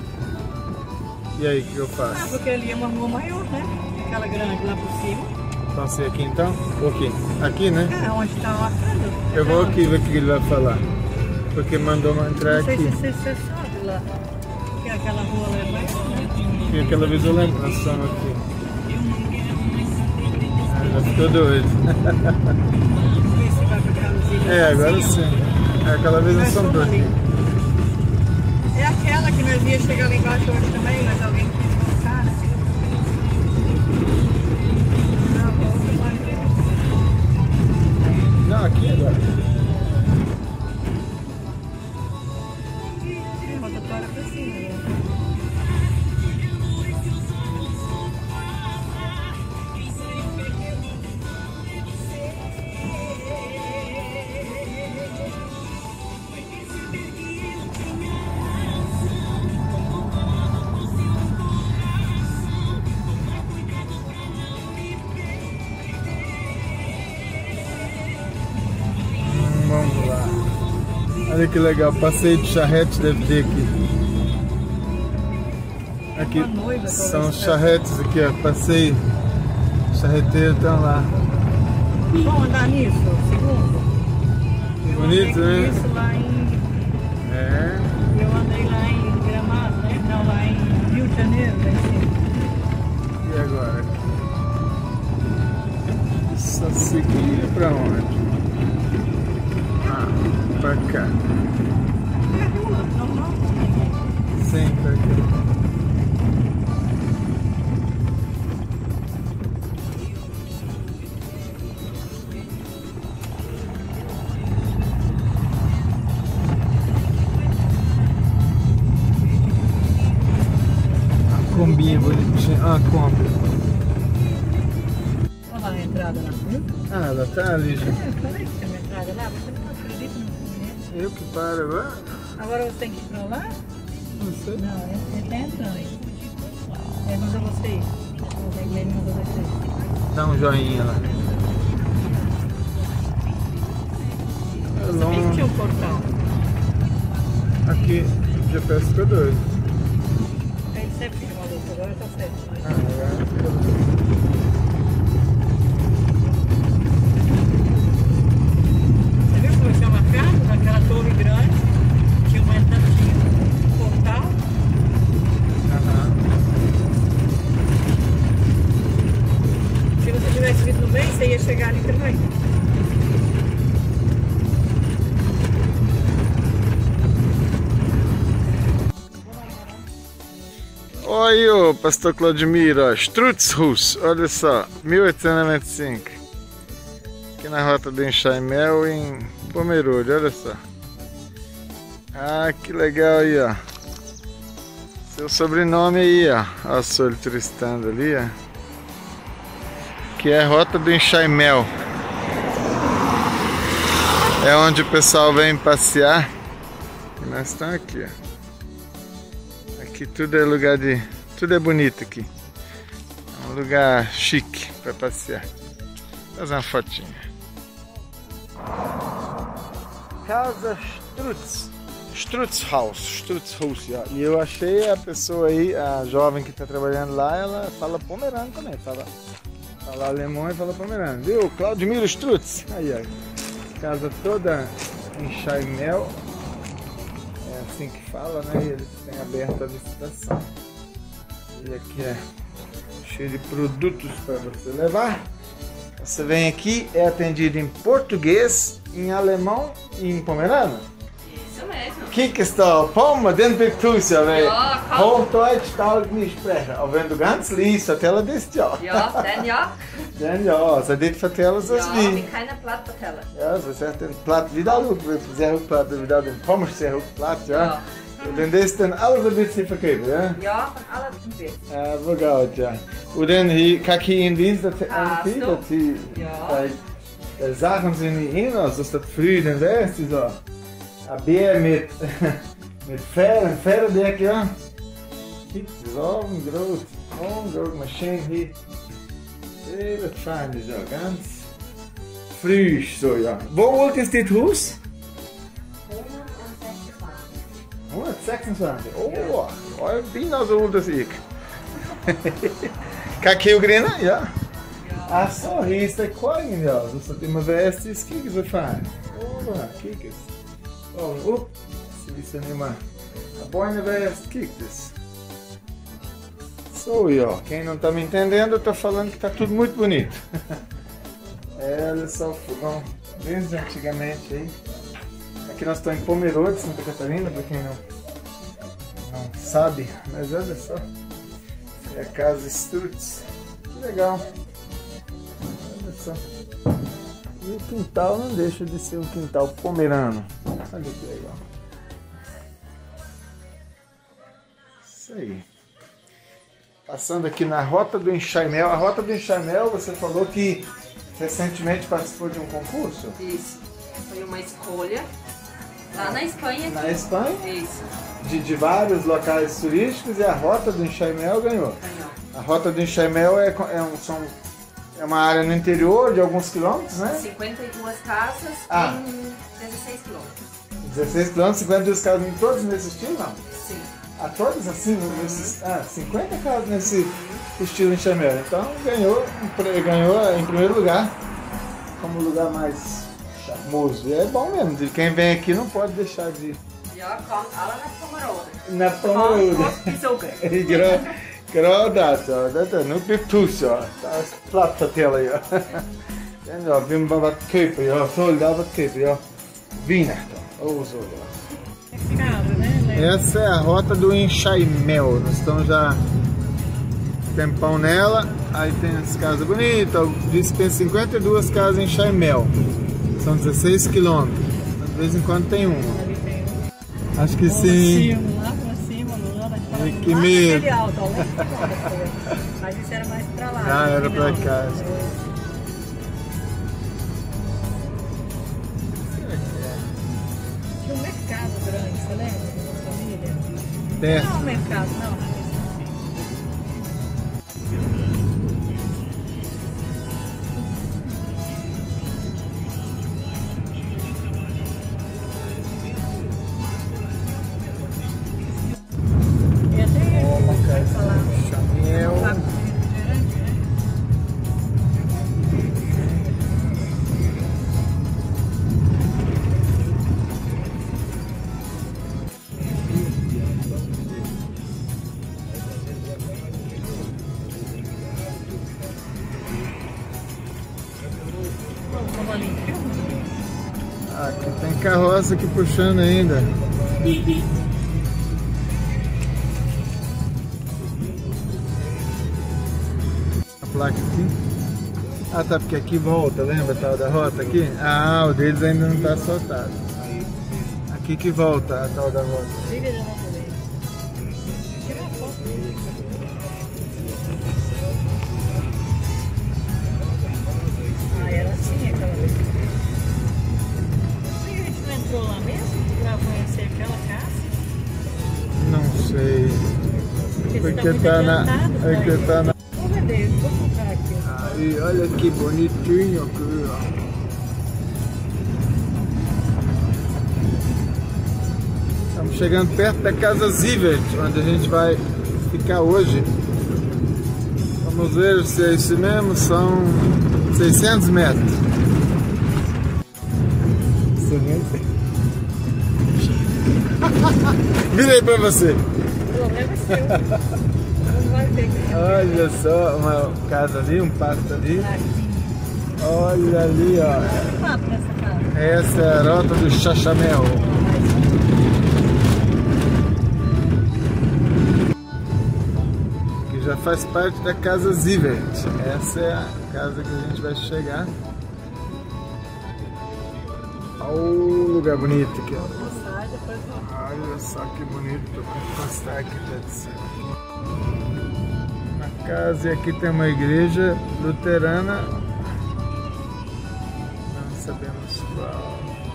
E aí, o que eu faço? Porque ali é uma rua maior, né? Aquela grande lá por cima. Passei aqui então? Ok. Aqui, né? É, onde está marcando. Eu vou aqui ver o que ele vai falar. Porque mandou eu entrar Não sei aqui. se você sabe lá. Que aquela rua lá é maior, né? Tinha aquela visualização aqui. Já ficou doido. Vê se vai pra aquela É, agora sim. É aquela visualização doida. É aquela que nós ia chegar lá embaixo hoje também, mas alguém quis voltar. Não, aqui agora. Rotatória pra cima, né? Vamos lá. Olha que legal, passeio de charrete deve ter aqui. Aqui são os charretes aqui, ó, passeio. Charreteiros estão lá. Vamos andar nisso, segundo? Bonito, né? Isso lá em... É. Eu andei lá em Gramado, né? Não, lá em Rio de Janeiro, lá em cima. E agora? Só seguir pra onde? pra cá. É rua, normal. Sim, pra cá. Combinha bonitinha. Ah, Kombi. Olha lá a entrada lá, viu? Ah, ela tá ali já. Eu falei que tem uma entrada lá, você não acredita, não conhece. Eu que paro agora? Agora você tem que ir pra lá? Não sei. Não, ele tá entrando aí. Ele mandou você ir. Ele mandou você ir. Dá um joinha lá. É Você bem que longe. tinha um portal. Aqui, o GPS ficou doido. Ele sempre fica maluco, agora tá certo. Ah, agora ficou doido. Você viu como tinha marcado? Naquela torre grande, tinha uma entrada, tinha um portal. Aham. Se você tivesse vindo no meio, você ia chegar ali também. Olha aí, ô pastor Claudimiro, ó, Strutzhus, olha só, 1895. Aqui na rota do Enxaimel, em Pomerode, olha só. Ah, que legal aí, ó. Seu sobrenome aí, ó. Olha o senhor turistando ali, ó. Que é a rota do Enxaimel. É onde o pessoal vem passear. E nós estamos aqui, ó. Aqui tudo é lugar de... Tudo é bonito aqui. É um lugar chique para passear. Vou fazer uma fotinha. Casa Strutzhaus, ó. E eu achei a pessoa aí, a jovem que está trabalhando lá, ela fala pomerano também. Fala alemão e fala pomerano. Viu? Claudimiro Strutz. Aí, ó. Casa toda em Chaimel. É assim que fala, né? E eles têm aberto a licitação. E aqui é cheio de produtos para você levar. Você vem aqui, é atendido em português, em alemão e em pomerano. Isso mesmo. Kiekst du Pommer, den begrüße ich. Ja, komm. Hochdeutsch darf ich nicht sprechen, aber wenn du ganz liest, vertell das ja. Ja, dann ja. Dann ja, så dit vertellen ze Ja, wie. vi kan ikke platt fortelle. Ja, så zegt den platt wieder ook, sehr hoch platt, wieder den Pommer sehr hoch platt, ja. Ja. Und das dann alles ein bisschen verkehrt, ja. Ja, van alle een beetje. Ja, wo gut, ja. Und dann hier, kann ich in Dienst, dass so. die Ja. Sachen sind nicht hin, also ist das früh, dann weißt du so. Ein Bär mit Pferdedeck, ja. Gibt es auch ein großes Maschine hier. Sehr fein, so ganz frisch, so ja. Wo alt ist das Haus? 126. Oh, ich bin also alt als ich. Kakiugrina, ja. Ach so, hier ist der Korn, ja. Das hat immer weißt, ist Kiki so fein. Oh, Kiki. Oh, sie ist ja nicht mehr. A boina weißt, Kiki. So, ja. Quem não tá me entendendo, eu tô falando que tá tudo muito bonito. É, olha só o fogão, desde antigamente aí. Aqui nós estamos em Pomerode, Santa Catarina, para quem não sabe, mas olha só. É a casa Strutz. Que legal. Olha só. E o quintal não deixa de ser um quintal pomerano. Olha que legal. Isso aí. Passando aqui na Rota do Enxaimel. A Rota do Enxaimel, você falou que recentemente participou de um concurso? Isso. Foi uma escolha lá na Espanha. Na Espanha? Isso. De vários locais turísticos e a Rota do Enxaimel ganhou. Ganhou. A Rota do Enxaimel é uma área no interior de alguns quilômetros, né? 52 casas Ah. em 16 quilômetros. 16 quilômetros, 52 casas em todos nesse estilo, não? Sim. A todos assim, nesses, 50 casas nesse estilo Enxaimel. Então ganhou em primeiro lugar, como lugar mais charmoso. E é bom mesmo, de quem vem aqui não pode deixar de ir. Ja, komt alle naar Pomerode. Na Pomerode. Kost bezoeken. Grodat, ja, dat is nu Biptus, ja. Dat is plat vertellen, ja. En ja, we hebben wat kopen, ja, veel dat wat kopen, ja. Weihnachten. Casa, né? Essa é a rota do Enxaimel. Nós estamos já tempão nela. Aí tem as casas bonitas. Diz que tem 52 casas em Enxaimel. São 16 quilômetros. De vez em quando tem uma. Ali tem um. Acho que sim. Lá pra cima, lá Que medo. alto, mas isso era mais pra lá. Ah, era pra cá. Tinha um mercado grande, você lembra? Da família? É. Não, mercado, não. E até vai falar. Enxaimel. Aqui tem carroça aqui puxando ainda. A placa aqui. Ah, tá, porque aqui volta, lembra tal da rota aqui? Ah, o deles ainda não tá soltado. Aqui que volta a tal da rota. Ah, era assim aquela vez. Por que a gente não entrou lá mesmo pra conhecer aquela casa? Não sei. Porque muito tá na. adiantado, Porque pai. tá na. Vou vender, vou comprar aqui. Aí, olha que bonitinho aqui, ó. Estamos chegando perto da casa Zivert, onde a gente vai ficar hoje. Vamos ver se é isso mesmo, são 600 metros. Virei pra você. O problema é seu. Não vai ver que Olha só, uma casa ali, um pasto ali. Olha ali, ó. papo nessa casa. Essa é a rota do Xaxamel. Que já faz parte da casa Zivert. Essa é a casa que a gente vai chegar. Olha o lugar bonito aqui, ó. Sai, depois eu... Olha só que bonito, vou encostar aqui de cima. Na casa, e aqui tem uma igreja luterana. Não sabemos qual.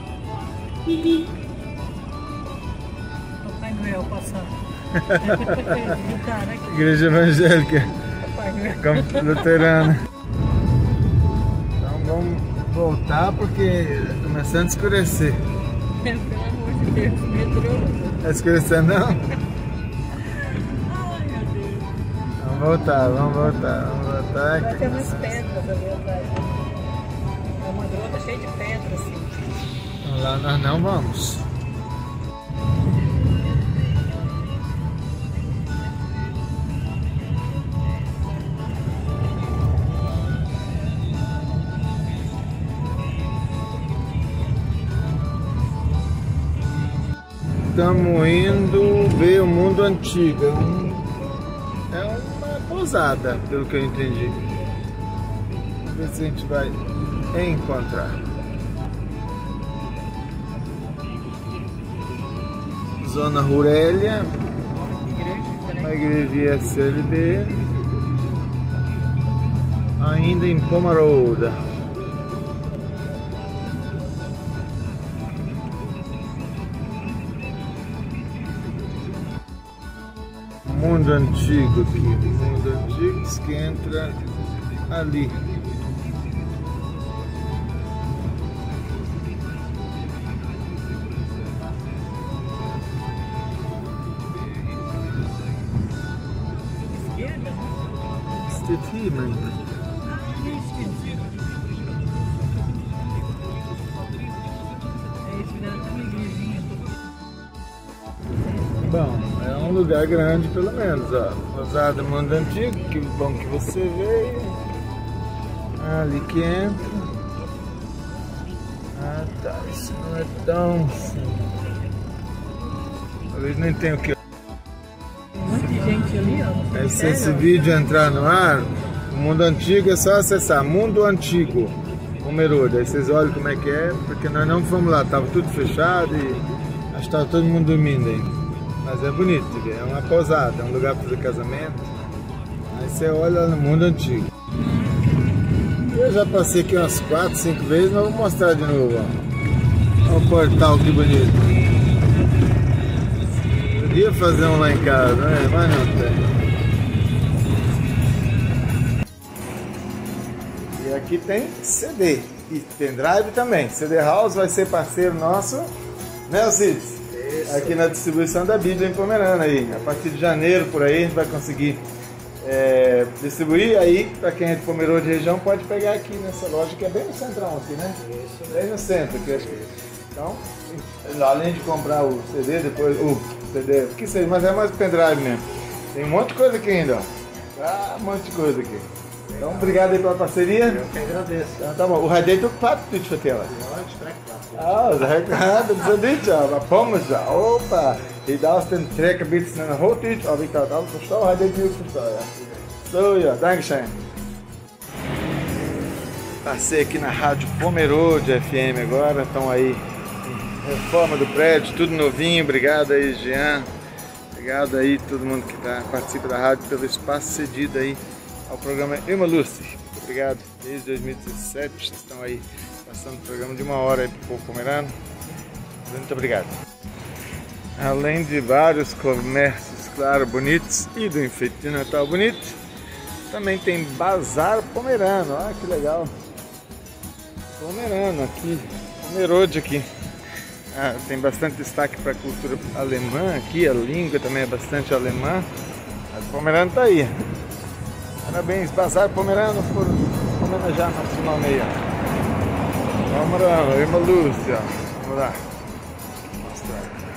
Papai Noel passando. Tá, né? Igreja evangélica Papai Noel. luterana. Então vamos voltar porque tá começando a escurecer. Pelo amor de Deus, metrô. Tá escurecendo não? Ai, meu Deus. Vamos voltar, vamos voltar, vamos voltar. Vai ter umas pedras ali atrás. É uma grota cheia de pedras, assim. Então, lá nós não vamos. Estamos indo ver o mundo antigo. É uma pousada, pelo que eu entendi. Vamos ver se a gente vai encontrar. Zona Rurélia, uma igreja SLB, ainda em Pomerode. Mundo antigo aqui, mundo antigo diz que entra ali. Esquerda? Steht hier, mein Gott. É isso, já tem uma igrejinha. Bom, é um lugar grande pelo menos, ó. Pousada Mundo Antigo, que bom que você veio. Ali que entra. Ah, tá. Isso não é tão simples. Talvez nem tenha o que. Tem um monte de gente ali, ó. Se esse vídeo entrar no ar, o Mundo Antigo é só acessar Mundo Antigo, Pomerode. Aí vocês olham como é que é, porque nós não fomos lá, tava tudo fechado e acho que tava todo mundo dormindo aí. Mas é bonito, é uma pousada, é um lugar para fazer casamento. Aí você olha no Mundo Antigo. Eu já passei aqui umas 4, 5 vezes, mas vou mostrar de novo, ó. Olha o portal, que bonito. Podia fazer um lá em casa, né? Mas não tem. E aqui tem CD e pendrive também. CD House vai ser parceiro nosso, né, Cides? Aqui na distribuição da Bíblia em Pomerana aí. A partir de janeiro por aí a gente vai conseguir distribuir. Aí para quem é de Pomerode região pode pegar aqui nessa loja que é bem no centrão aqui, né? Bem no centro aqui, acho que. Então, além de comprar o CD, depois o CD, que seja, mas é mais pendrive mesmo. Tem um monte de coisa aqui ainda, ó. Ah, um monte de coisa aqui. Então, obrigado aí pela parceria. Eu que agradeço. Então, tá bom. O radiator quatro tudo vertela. Ah, das nicht, aber Pommes, opa, die darfst den Treck ein bisschen nach Hochdeutsch, aber ich kann alles verstehen, hat ich nicht verstanden. So, ja, dankeschön. Passei aqui na Rádio Pomerode FM agora, estão aí em reforma do prédio, tudo novinho, obrigado aí, Jean. Obrigado aí todo mundo que participa da rádio pelo espaço cedido aí ao programa Irmã Lúcia. Muito obrigado, desde 2017 vocês estão aí passando o programa de 1 hora aí pro povo pomerano. Muito obrigado. Além de vários comércios, claro, bonitos e do enfeite de Natal bonito, também tem Bazar Pomerano. Olha que legal. Pomerano aqui, Pomerode aqui. Tem bastante destaque para a cultura alemã aqui, a língua também é bastante alemã. Mas Pomerano tá aí. Parabéns, Bazar Pomerano, por homenagear nosso nome aí. Vamos lá, Irmã Lúcia. Vamos lá. Vou mostrar aqui.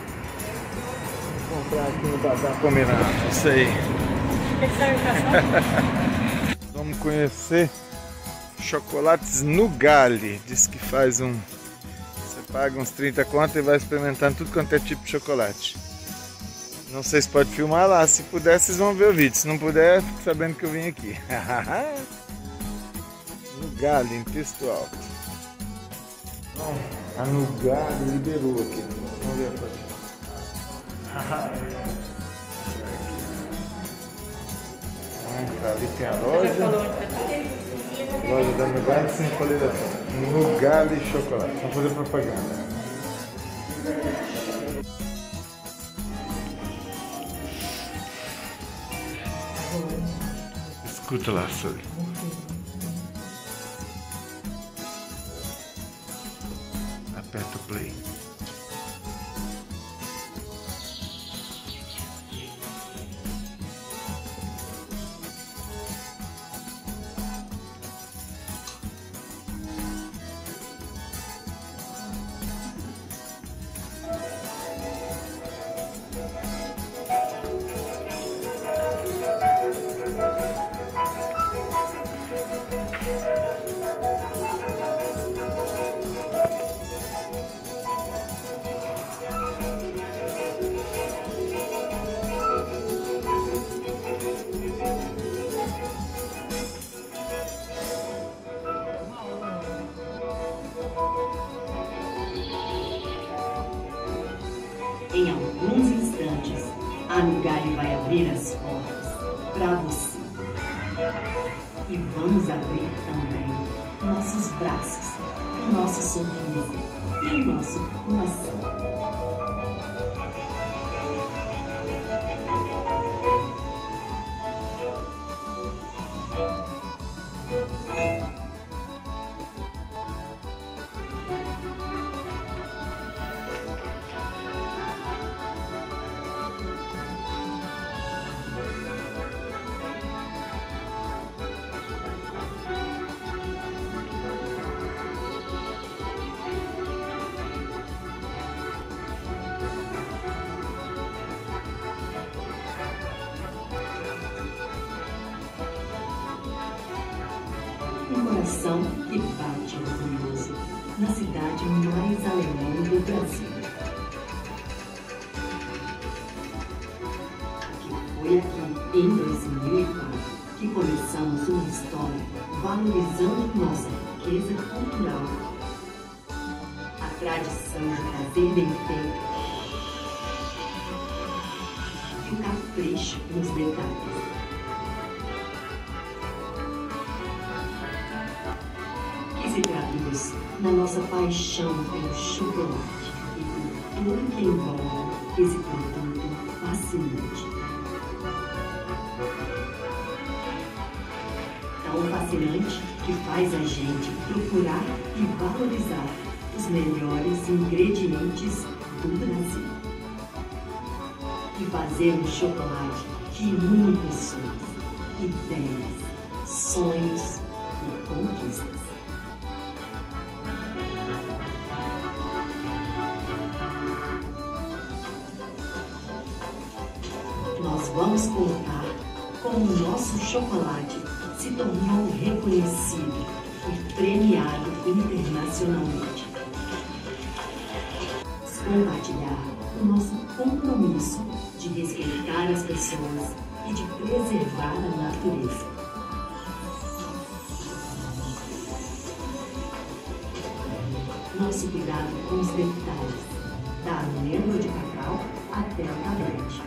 Vou comprar aqui no Bazar Pomerano. Isso aí. Vamos conhecer chocolates Nugali. Diz que faz um. Você paga uns 30 conto e vai experimentando tudo quanto é tipo de chocolate. Não sei se pode filmar lá. Se puder, vocês vão ver o vídeo. Se não puder, fique sabendo que eu vim aqui. Nugali, em texto alto. A Nugali liberou aqui. Vamos ver a foto. Ali tem a loja. Loja da Nugali sem validação. Nugali chocolate. Vamos fazer propaganda. Escuta lá, Sully. Aperta o play. Em alguns instantes, a Nugali vai abrir as portas para você. E vamos abrir também nossos braços, o nosso sorriso e o nosso coração. Um coração que bate orgulhoso na cidade mais alemã do Brasil. Que foi aqui, em 2004, que começamos uma história valorizando nossa riqueza cultural, a tradição de fazer bem feito e o capricho nos detalhes. Que se traduz na nossa paixão pelo chocolate e por tudo que envolve esse produto fascinante. Tão fascinante que faz a gente procurar e valorizar os melhores ingredientes do Brasil. E fazer um chocolate que une pessoas, ideias, sonhos e conquistas. Nós vamos contar como o nosso chocolate se tornou reconhecido e premiado internacionalmente. Compartilhar o nosso compromisso de respeitar as pessoas e de preservar a natureza. Nosso cuidado com os detalhes, da amêndoa de cacau até o tablete.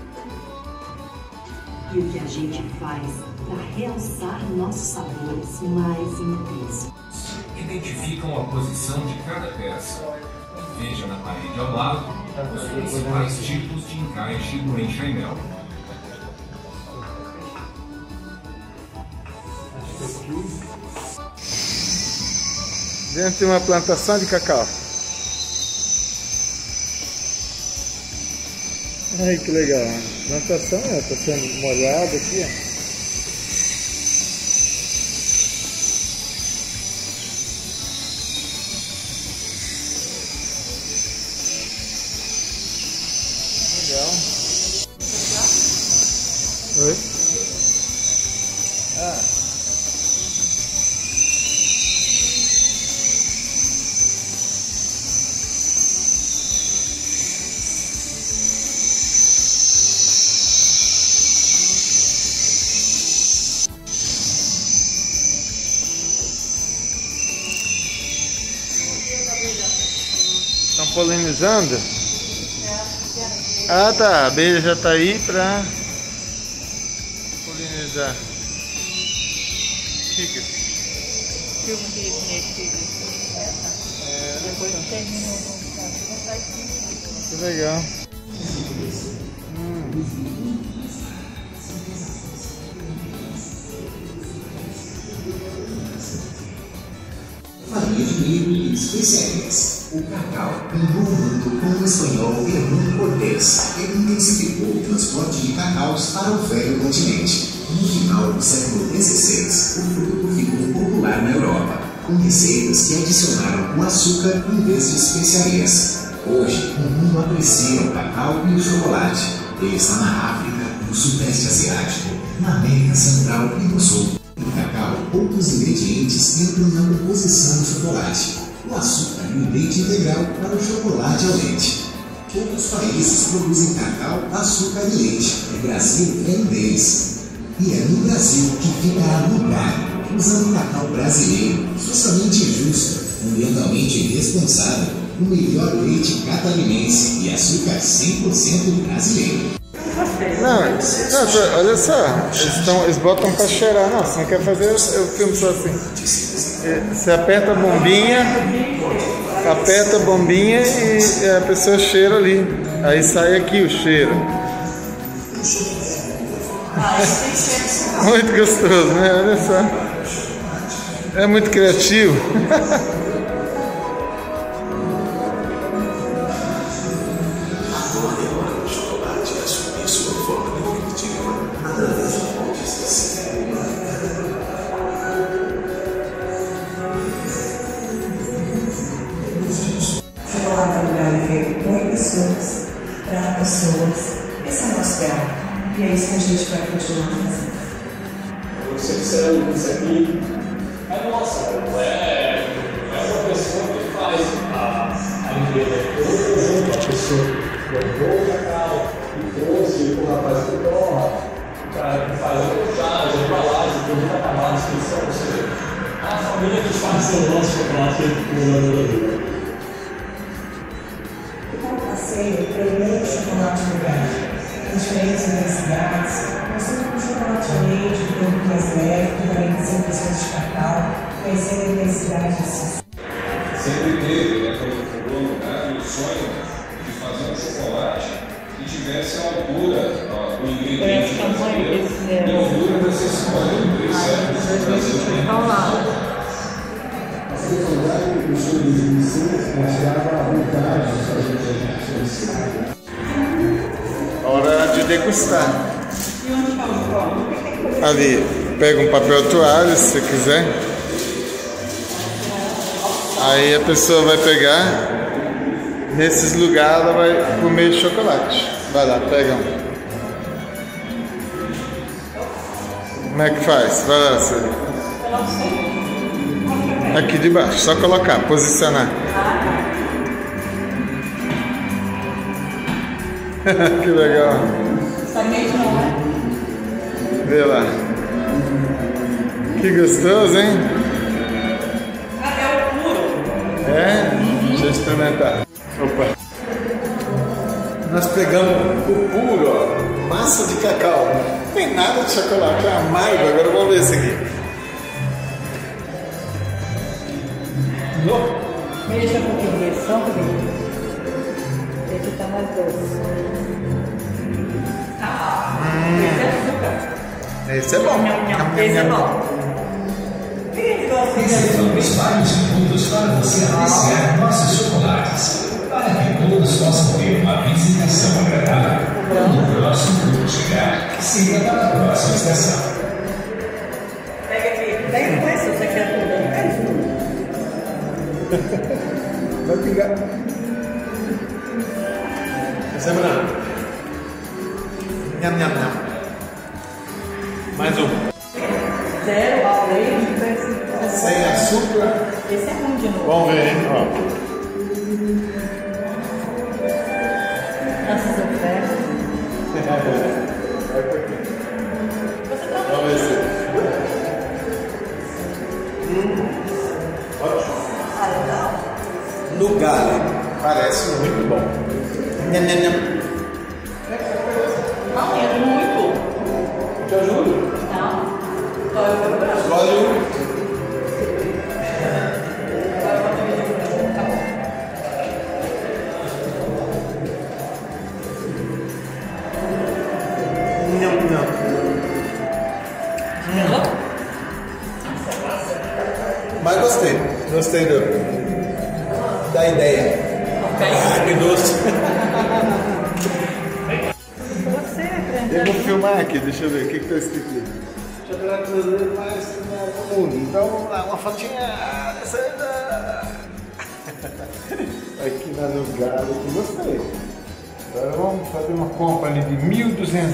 E o que a gente faz para realçar nossos sabores mais intensos. Identificam a posição de cada peça. Veja na parede ao lado os principais tipos de encaixe do enxaimel. Dentro de uma plantação de cacau. Ai, que legal. A plantação está sendo molhada aqui, ó. Legal. Oi? Ah. Estão polinizando? Ah, tá. A abelha já está aí para polinizar. Fica. Filma aquele boneco. Depois terminou. Que legal. Farinha de milho e especiarias. O cacau, envolvido com o espanhol Hernán Cortés, ele intensificou o transporte de cacaus para o velho continente. No final do século XVI, o fruto ficou popular na Europa, com receitas que adicionaram o açúcar em vez de especiarias. Hoje, o mundo aprecia o cacau e o chocolate. Ele está na África, no Sudeste Asiático, na América Central e no Sul. No cacau, poucos ingredientes entram na composição do chocolate. O açúcar e o leite integral para o chocolate ao leite. Poucos países produzem cacau, açúcar e leite. O Brasil é um deles. E é no Brasil que fica a lugar, usando cacau brasileiro, socialmente justo, ambientalmente responsável, o melhor leite catarinense e açúcar 100% brasileiro. Não, olha só, eles botam para cheirar. Não, você não quer fazer, eu filmo só assim. Você aperta a bombinha e a pessoa cheira ali. Aí sai aqui o cheiro. Muito gostoso, né? Olha só. É muito criativo. Para pessoas. Esse é o nosso ideal. E é isso que a gente vai continuar fazendo. Você observa isso aqui. É nossa, é uma pessoa que A pessoa levou o cacau e trouxe o rapaz que torra, o cara que faz a postagem, a embalagem, tem muita camada de inscrição, ou seja, a família que faz o nosso chocolate pulando da vida. Então, o passeio prevê chocolate no lugar. Em diferentes universidades, nós temos um chocolate a leite, um pouco mais leve, com 45% de cacau, conhecendo a diversidade de Sempre teve aquele fulano, o sonho de fazer um chocolate que tivesse a altura do ingrediente brasileiro e a altura dessa história do A secretaria de Cultura de Ensino mostrava a vontade de fazer Hora de degustar. Ali, pega um papel toalha se você quiser. Aí a pessoa vai pegar, nesses lugares ela vai comer chocolate. Vai lá, pega um. Como é que faz? Vai lá, Celi. Aqui de baixo, só colocar, posicionar. Que legal. Vê lá. Que gostoso, hein? É? Deixa eu experimentar. Opa. Nós pegamos o puro, ó, massa de cacau. Não tem nada de chocolate, é amargo. Agora vamos ver esse aqui. Mexa um pouquinho, só um pouquinho. Esse tá mais doce. Esse é bom. Esse é bom. Reservamos vários minutos para você apreciar nossos chocolates, para que todos possam ter uma visitação agradável quando o próximo grupo chegar, que seria para a próxima estação. Pega aqui, pega com esse, você quer tudo. Vai pingar. Essa é branca. Nham, nham, nham. Mais um. Zero ao leite. Sem açúcar. Esse é bom de novo. Vamos ver, hein? Ó. Essas ofertas. Vamos ver se. Ótimo. No galho. Parece muito bom. Nham, nham, nham. Não, é muito. Te ajudo? Não. Escolhe um. Mas gostei da ideia. Ah, que doce. Eu vou filmar aqui, deixa eu ver o que está escrito aqui. Chocolate brasileiro mais no mundo. Então vamos lá, uma fotinha dessa aqui na Nugada, que gostei. Agora vamos fazer uma compra ali de R$1.200.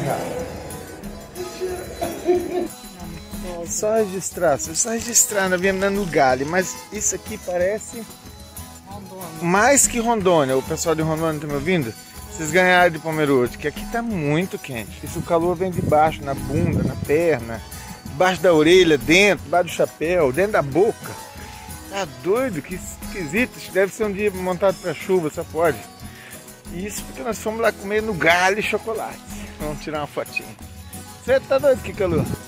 Só registrar, nós viemos na Nugale, mas isso aqui parece Rondônia. Mais que Rondônia. O pessoal de Rondônia está me ouvindo? Vocês ganharam de Pomerode, que aqui tá muito quente. Isso, o calor vem de baixo, na bunda, na perna, debaixo da orelha, dentro, debaixo do chapéu, dentro da boca. Tá doido? Que esquisito. Isso deve ser um dia montado para chuva, só pode. Isso porque nós fomos lá comer Nugale e chocolate. Vamos tirar uma fotinha. Você tá doido, que calor?